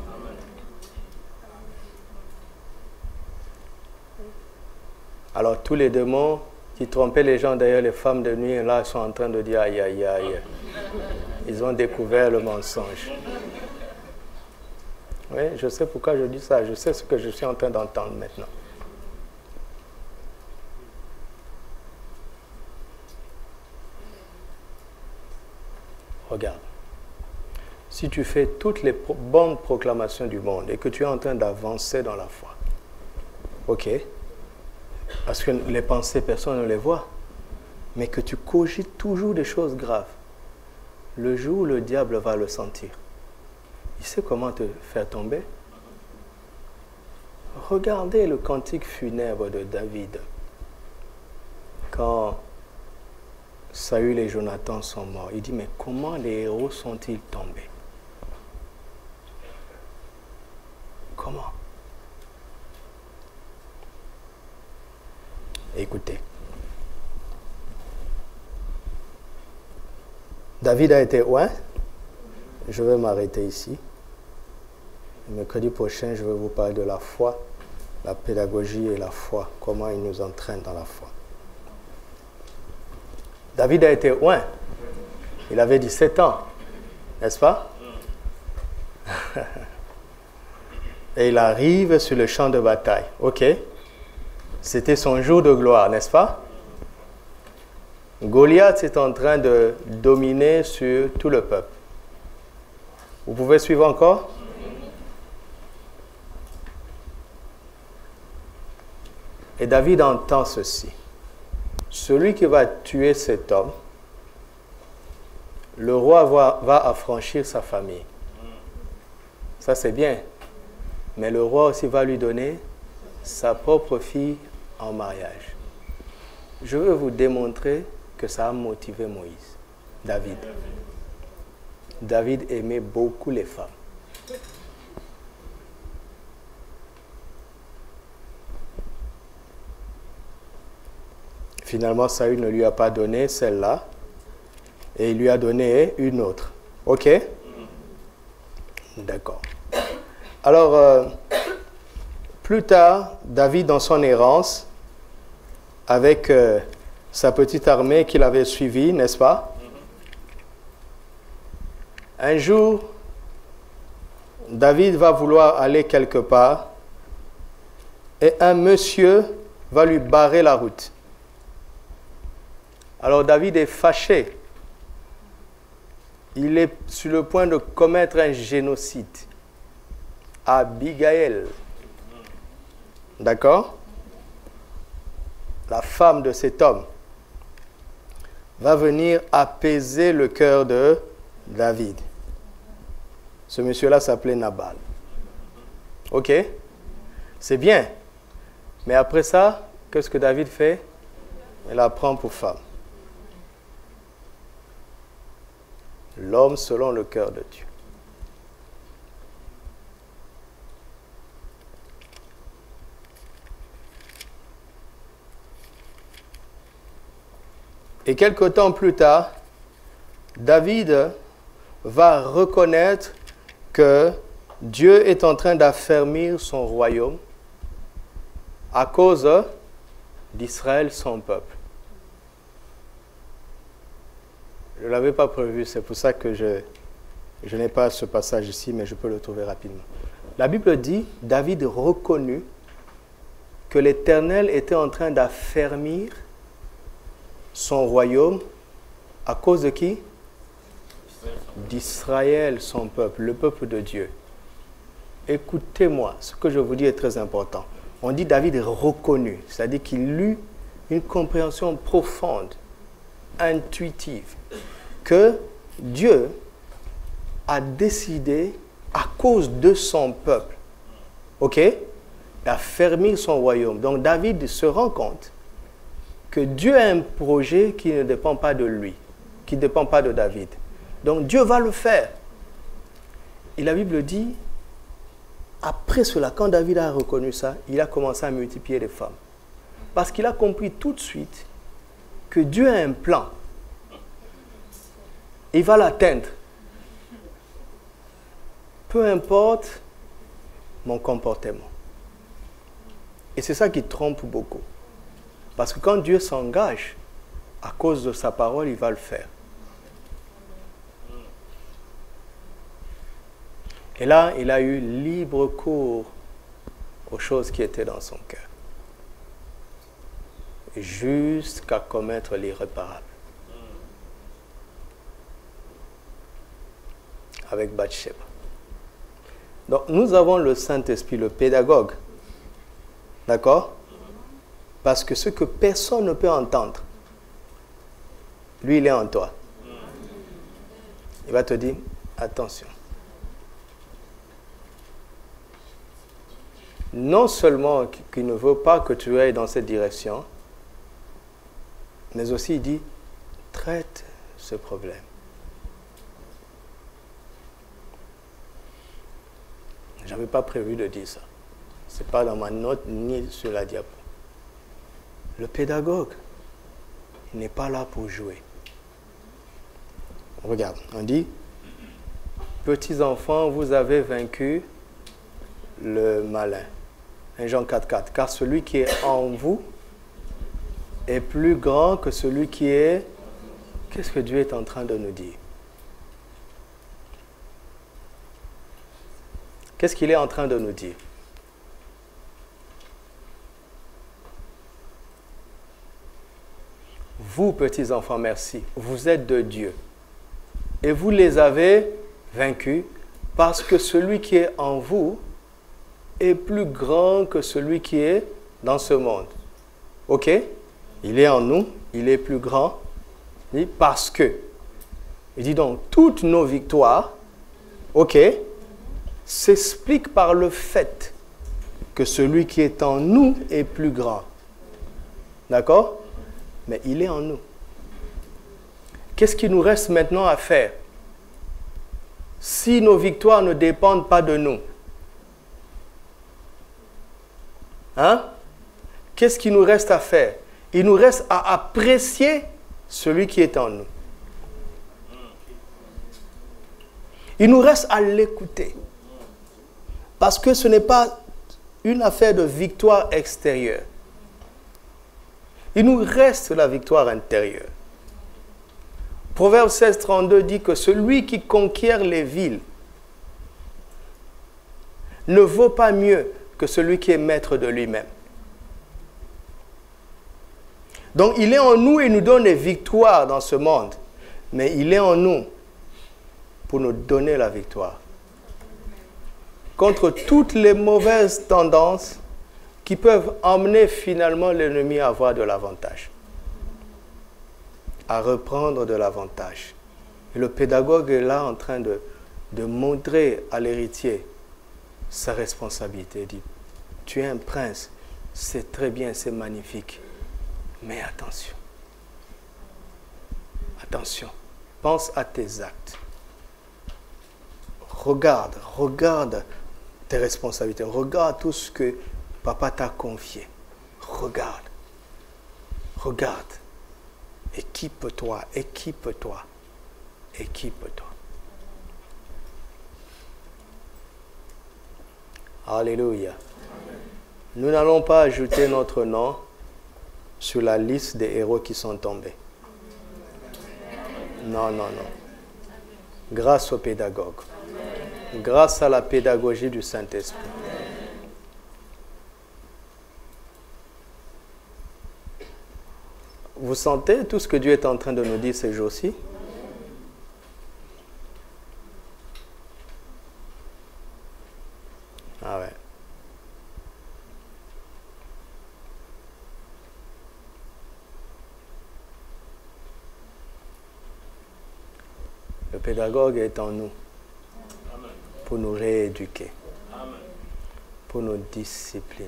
Alors tous les démons qui trompaient les gens, d'ailleurs les femmes de nuit, là sont en train de dire aïe aïe aïe. Ils ont découvert le mensonge. Oui, je sais pourquoi je dis ça. Je sais ce que je suis en train d'entendre maintenant. Regarde. Si tu fais toutes les pro- bonnes proclamations du monde et que tu es en train d'avancer dans la foi, ok, parce que les pensées, personne ne les voit, mais que tu cogites toujours des choses graves, le jour où le diable va le sentir, il sait comment te faire tomber. Regardez le cantique funèbre de David. Quand Saül et Jonathan sont morts, il dit, mais comment les héros sont-ils tombés? Comment? Écoutez. David a été loin. Je vais m'arrêter ici. Le mercredi prochain, je vais vous parler de la foi, la pédagogie et la foi, comment il nous entraîne dans la foi. David a été loin. Il avait dix-sept ans, n'est-ce pas? Et il arrive sur le champ de bataille. Ok. C'était son jour de gloire, n'est-ce pas? Goliath est en train de dominer sur tout le peuple. Vous pouvez suivre encore? Et David entend ceci. Celui qui va tuer cet homme, le roi va, va affranchir sa famille. Ça c'est bien. Mais le roi aussi va lui donner sa propre fille en mariage. Je veux vous démontrer que ça a motivé Moïse, David. David aimait beaucoup les femmes. Finalement, Saül ne lui a pas donné celle-là et il lui a donné une autre. Ok? D'accord. Alors, euh, plus tard, David, dans son errance, avec euh, sa petite armée qu'il avait suivie, n'est-ce pas? Un jour, David va vouloir aller quelque part et un monsieur va lui barrer la route. Alors David est fâché. Il est sur le point de commettre un génocide. Abigail, d'accord, la femme de cet homme, va venir apaiser le cœur de David. Ce monsieur-là s'appelait Nabal. Ok? C'est bien. Mais après ça, qu'est-ce que David fait? Il la prend pour femme. L'homme selon le cœur de Dieu. Et quelque temps plus tard, David va reconnaître que Dieu est en train d'affermir son royaume à cause d'Israël, son peuple. Je ne l'avais pas prévu, c'est pour ça que je, je n'ai pas ce passage ici, mais je peux le trouver rapidement. La Bible dit, David reconnut que l'Éternel était en train d'affermir son royaume à cause de qui? D'Israël, son peuple, le peuple de Dieu. Écoutez-moi, ce que je vous dis est très important. On dit David est reconnu, c'est-à-dire qu'il eut une compréhension profonde, intuitive, que Dieu a décidé, à cause de son peuple, ok, d'affermir son royaume. Donc David se rend compte que Dieu a un projet qui ne dépend pas de lui, qui ne dépend pas de David. Donc Dieu va le faire. Et la Bible dit, après cela, quand David a reconnu ça, il a commencé à multiplier les femmes. Parce qu'il a compris tout de suite que Dieu a un plan. Il va l'atteindre. Peu importe mon comportement. Et c'est ça qui trompe beaucoup. Parce que quand Dieu s'engage, à cause de sa parole, il va le faire. Et là, il a eu libre cours aux choses qui étaient dans son cœur. Jusqu'à commettre l'irréparable. Avec Bathsheba. Donc, nous avons le Saint-Esprit, le pédagogue. D'accord? Parce que ce que personne ne peut entendre, lui, il est en toi. Il va te dire, attention. Non seulement qu'il ne veut pas que tu ailles dans cette direction, mais aussi il dit, traite ce problème. Je n'avais pas prévu de dire ça. Ce n'est pas dans ma note ni sur la diapo. Le pédagogue, il n'est pas là pour jouer. Regarde, on dit, petits enfants, vous avez vaincu le malin. un Jean quatre quatre. Car celui qui est en vous est plus grand que celui qui est... Qu'est-ce que Dieu est en train de nous dire? Qu'est-ce qu'il est en train de nous dire? Vous, petits enfants, merci, vous êtes de Dieu. Et vous les avez vaincus parce que celui qui est en vous est plus grand que celui qui est dans ce monde. Ok? Il est en nous, il est plus grand. Il dit parce que. Il dit donc, toutes nos victoires, ok, s'expliquent par le fait que celui qui est en nous est plus grand. D'accord? Mais il est en nous. Qu'est-ce qu'il nous reste maintenant à faire? Si nos victoires ne dépendent pas de nous, hein? Qu'est-ce qu'il nous reste à faire? Il nous reste à apprécier celui qui est en nous. Il nous reste à l'écouter. Parce que ce n'est pas une affaire de victoire extérieure. Il nous reste la victoire intérieure. Proverbe seize, trente-deux dit que celui qui conquiert les villes ne vaut pas mieux que celui qui est maître de lui-même. Donc il est en nous et nous donne des victoires dans ce monde. Mais il est en nous pour nous donner la victoire. Contre toutes les mauvaises tendances, qui peuvent emmener finalement l'ennemi à avoir de l'avantage, à reprendre de l'avantage. Et le pédagogue est là en train de, de montrer à l'héritier sa responsabilité. Il dit, tu es un prince, c'est très bien, c'est magnifique, mais attention, attention, pense à tes actes. Regarde, regarde tes responsabilités, regarde tout ce que papa t'a confié. Regarde, regarde, équipe-toi, équipe-toi, équipe-toi. Alléluia. Nous n'allons pas ajouter notre nom sur la liste des héros qui sont tombés. Non, non, non. Grâce au pédagogue. Grâce à la pédagogie du Saint-Esprit. Vous sentez tout ce que Dieu est en train de nous dire ces jours-ci? Ah ouais. Le pédagogue est en nous pour nous rééduquer, pour nous discipliner.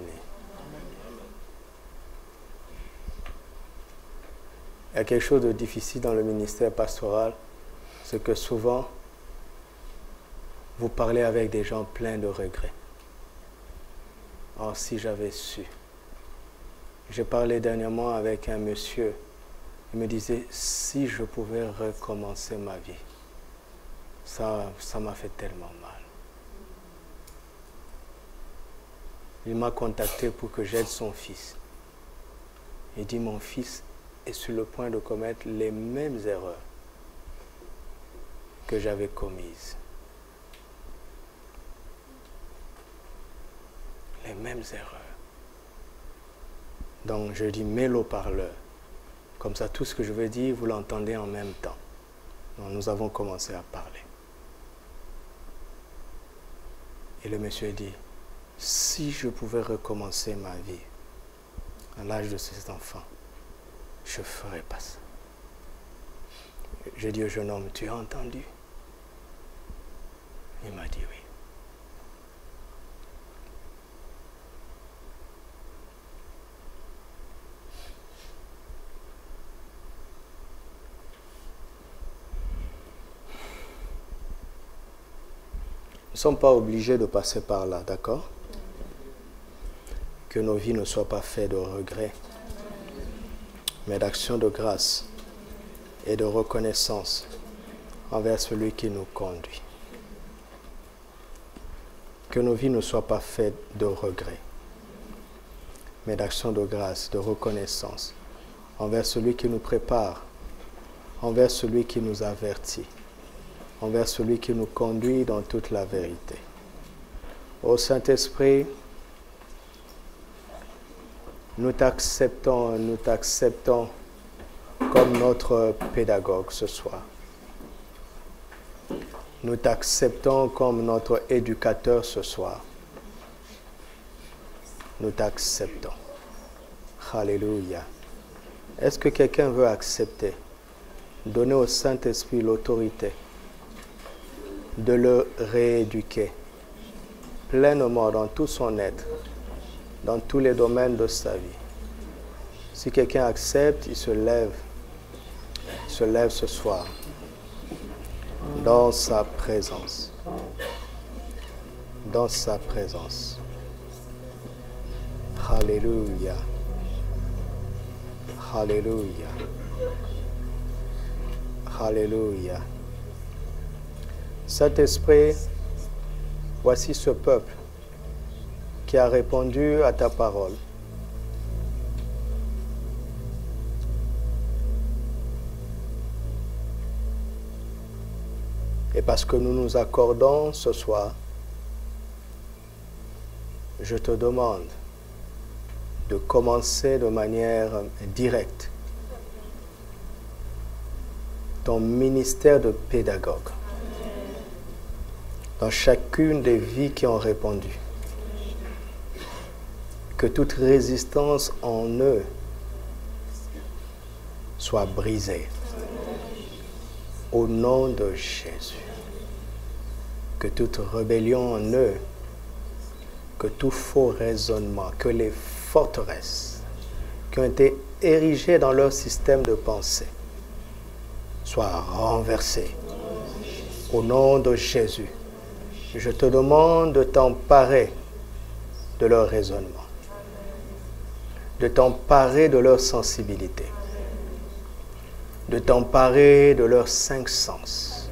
Il y a quelque chose de difficile dans le ministère pastoral, c'est que souvent, vous parlez avec des gens pleins de regrets. Oh, si j'avais su. J'ai parlé dernièrement avec un monsieur, il me disait, si je pouvais recommencer ma vie, ça, ça m'a fait tellement mal. Il m'a contacté pour que j'aide son fils. Il dit, mon fils est sur le point de commettre les mêmes erreurs que j'avais commises. Les mêmes erreurs. Donc je dis, mets le haut-parleur. Comme ça, tout ce que je veux dire, vous l'entendez en même temps. Donc nous avons commencé à parler. Et le monsieur dit, si je pouvais recommencer ma vie à l'âge de cet enfant, je ne ferais pas ça. J'ai dit au jeune homme, tu as entendu? Il m'a dit oui. Nous ne sommes pas obligés de passer par là, d'accord? Que nos vies ne soient pas faites de regrets, mais d'actions de grâce et de reconnaissance envers celui qui nous conduit. Que nos vies ne soient pas faites de regrets, mais d'actions de grâce, de reconnaissance envers celui qui nous prépare, envers celui qui nous avertit, envers celui qui nous conduit dans toute la vérité. Ô Saint-Esprit, nous t'acceptons, nous t'acceptons comme notre pédagogue ce soir. Nous t'acceptons comme notre éducateur ce soir. Nous t'acceptons. Alléluia. Est-ce que quelqu'un veut accepter, donner au Saint-Esprit l'autorité de le rééduquer pleinement dans tout son être, dans tous les domaines de sa vie? Si quelqu'un accepte, il se lève, il se lève ce soir dans sa présence, dans sa présence. Alléluia, alléluia, alléluia. Saint-Esprit, voici ce peuple qui a répondu à ta parole. Et parce que nous nous accordons ce soir, je te demande de commencer de manière directe ton ministère de pédagogue dans chacune des vies qui ont répondu. que toute résistance en eux soit brisée. Au nom de Jésus. Que toute rébellion en eux, que tout faux raisonnement, que les forteresses qui ont été érigées dans leur système de pensée soient renversées. Au nom de Jésus, je te demande de t'emparer de leur raisonnement, de t'emparer de leur sensibilité, de t'emparer de leurs cinq sens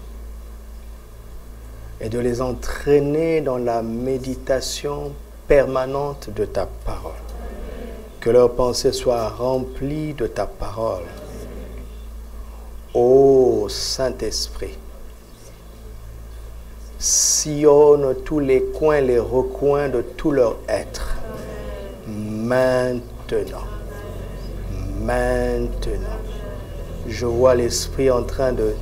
et de les entraîner dans la méditation permanente de ta parole. Que leurs pensées soient remplies de ta parole. Ô Saint-Esprit, sillonne tous les coins, les recoins de tout leur être. Maintenant, maintenant, je vois l'Esprit en train de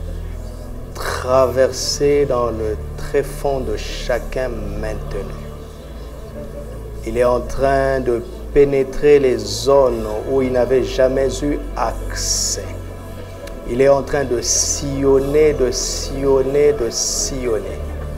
traverser dans le tréfonds de chacun maintenant. Il est en train de pénétrer les zones où il n'avait jamais eu accès. Il est en train de sillonner, de sillonner, de sillonner.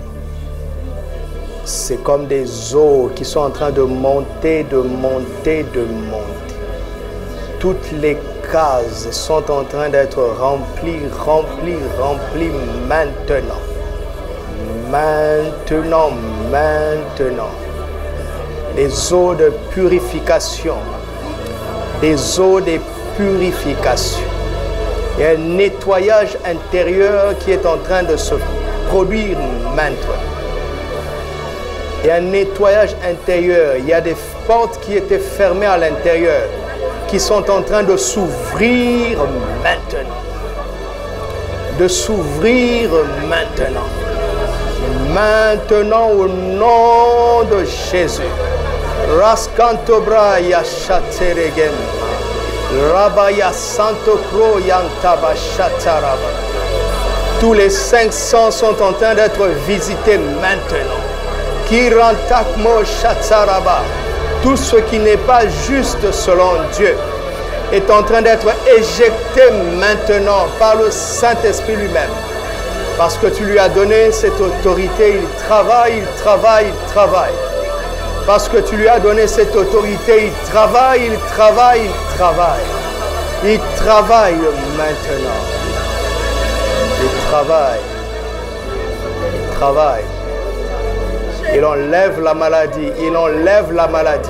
C'est comme des eaux qui sont en train de monter, de monter, de monter. Toutes les cases sont en train d'être remplies, remplies, remplies maintenant. Maintenant, maintenant. Les eaux de purification. Des eaux de purification. Il y a un nettoyage intérieur qui est en train de se produire maintenant. Il y a un nettoyage intérieur. Il y a des portes qui étaient fermées à l'intérieur, qui sont en train de s'ouvrir maintenant. De s'ouvrir maintenant. Maintenant au nom de Jésus. Raskantobra yashateregen. Rabaya Santo Kro Yantaba Shataraba. Tous les cinq sens sont en train d'être visités maintenant. Kirantakmo Shataraba. Tout ce qui n'est pas juste selon Dieu est en train d'être éjecté maintenant par le Saint-Esprit lui-même. Parce que tu lui as donné cette autorité, il travaille, il travaille, il travaille. Parce que tu lui as donné cette autorité, il travaille, il travaille, il travaille. Il travaille maintenant. Il travaille. Il travaille. Il enlève la maladie. Il enlève la maladie.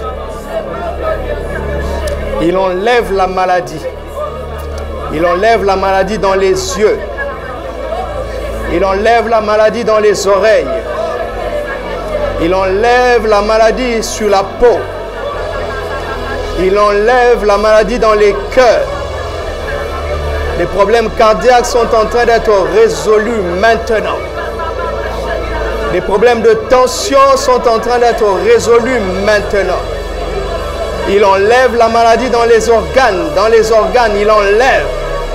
Il enlève la maladie. Il enlève la maladie dans les yeux. Il enlève la maladie dans les oreilles. Il enlève la maladie sur la peau. Il enlève la maladie dans les cœurs. Les problèmes cardiaques sont en train d'être résolus maintenant. Les problèmes de tension sont en train d'être résolus maintenant. Il enlève la maladie dans les organes. Dans les organes, il enlève.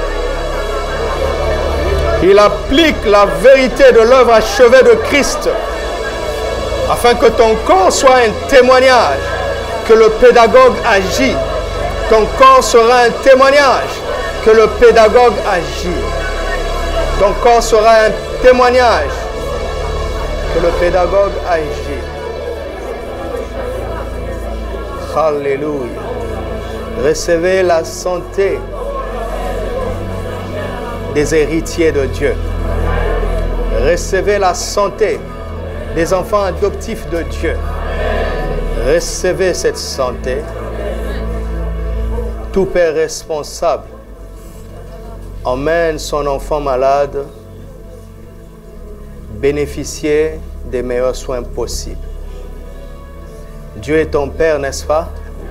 Il applique la vérité de l'œuvre achevée de Christ, afin que ton corps soit un témoignage que le pédagogue agit. Ton corps sera un témoignage que le pédagogue agit. Ton corps sera un témoignage que le pédagogue agit. Alléluia. Recevez la santé des héritiers de Dieu. Recevez la santé des enfants adoptifs de Dieu. Recevez cette santé. Tout père responsable emmène son enfant malade bénéficier des meilleurs soins possibles. Dieu est ton Père, n'est-ce pas?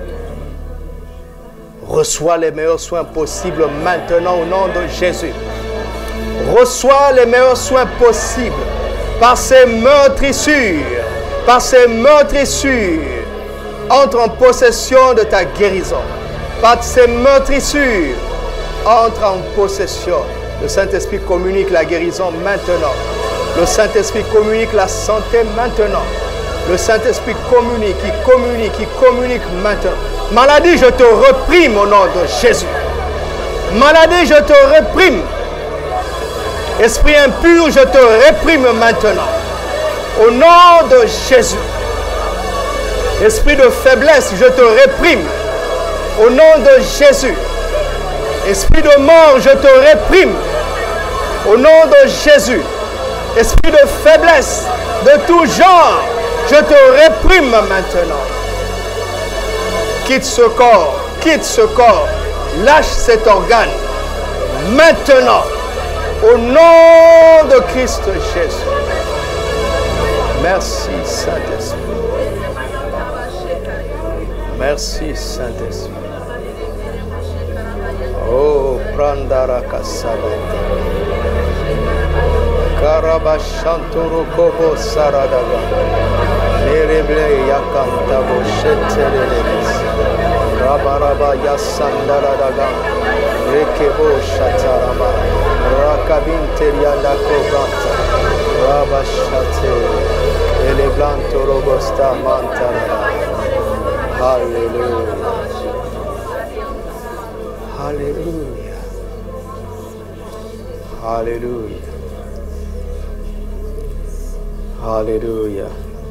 Reçois les meilleurs soins possibles maintenant au nom de Jésus. Reçois les meilleurs soins possibles par ces meurtrissures, par ces meurtrissures. Entre en possession de ta guérison. Par ces meurtrissures, entre en possession. Le Saint-Esprit communique la guérison maintenant. Le Saint-Esprit communique la santé maintenant. Le Saint-Esprit communique, il communique, il communique maintenant. Maladie, je te réprime au nom de Jésus. Maladie, je te réprime. Esprit impur, je te réprime maintenant. Au nom de Jésus. Esprit de faiblesse, je te réprime. Au nom de Jésus. Esprit de mort, je te réprime. Au nom de Jésus. Esprit de faiblesse, de tout genre, je te réprime maintenant. Quitte ce corps, quitte ce corps. Lâche cet organe. Maintenant. Au nom de Christ Jésus. Merci Saint-Esprit. Merci Saint-Esprit. Oh, prandara kasabete. Karabashanturu kobo saradaga. Nereble yakantabo shetereles. Rabaraba yasandaradaga. Rekebo shataraba. Rakabinterianda koganta. Rabashate. Eleblanto robosta mantara. Hallelujah. Hallelujah. Hallelujah. Alléluia.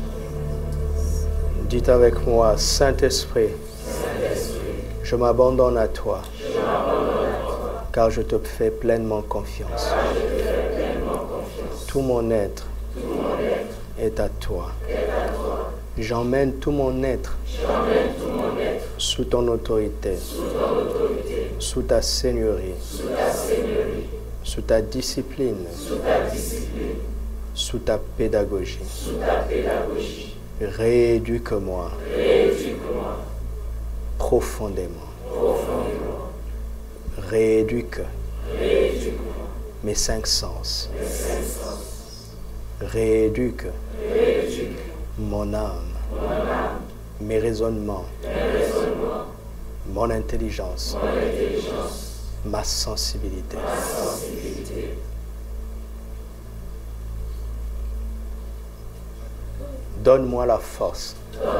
Dites avec moi, Saint-Esprit, je m'abandonne à toi, car je te fais pleinement confiance. Tout mon être est à toi. J'emmène tout mon être sous ton autorité, sous ta seigneurie, sous ta discipline, sous ta pédagogie. Rééduque-moi profondément. Rééduque mes cinq sens. Rééduque mon âme, mes raisonnements, mon intelligence, ma sensibilité. Donne-moi la force,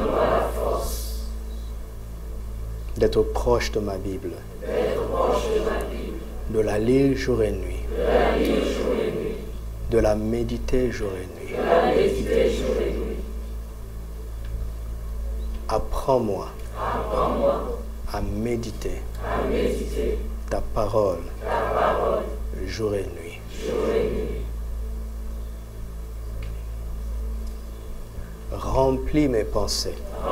d'être proche de ma Bible, de la lire jour et nuit, de la méditer jour et nuit. Apprends-moi à méditer ta parole jour et nuit. Remplis mes pensées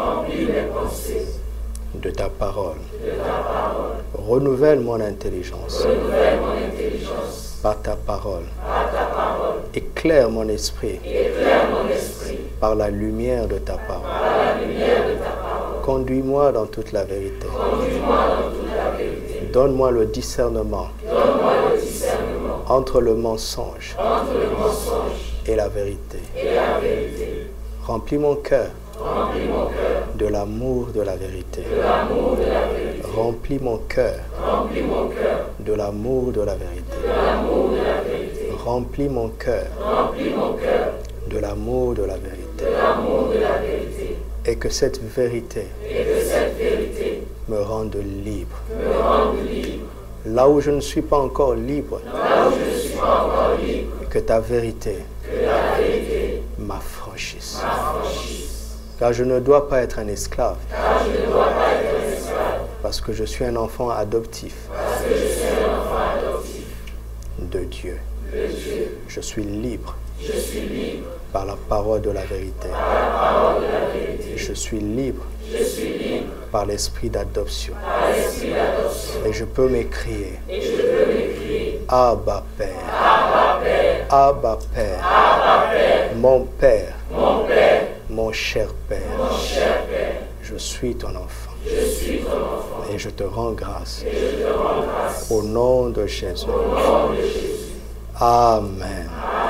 de ta parole. Renouvelle mon intelligence par ta parole. Éclaire mon esprit par la lumière de ta parole. Conduis-moi dans toute la vérité. Donne-moi le discernement entre le mensonge et la vérité. Remplis mon cœur de l'amour de la vérité. Remplis mon cœur de l'amour de la vérité. Remplis mon cœur de l'amour de la vérité. Et que cette vérité me rende libre. Là où je ne suis pas encore libre, que ta vérité m'affranchisse. Car je ne dois pas être un esclave. Parce que je suis un enfant adoptif de Dieu. Je suis libre par la parole de la vérité. Je suis libre par l'esprit d'adoption. Et je peux m'écrier Abba Père. Abba Père. Mon Père. Mon cher Père. Je suis ton enfant. Et je te rends grâce. Au nom de Jésus. Amen.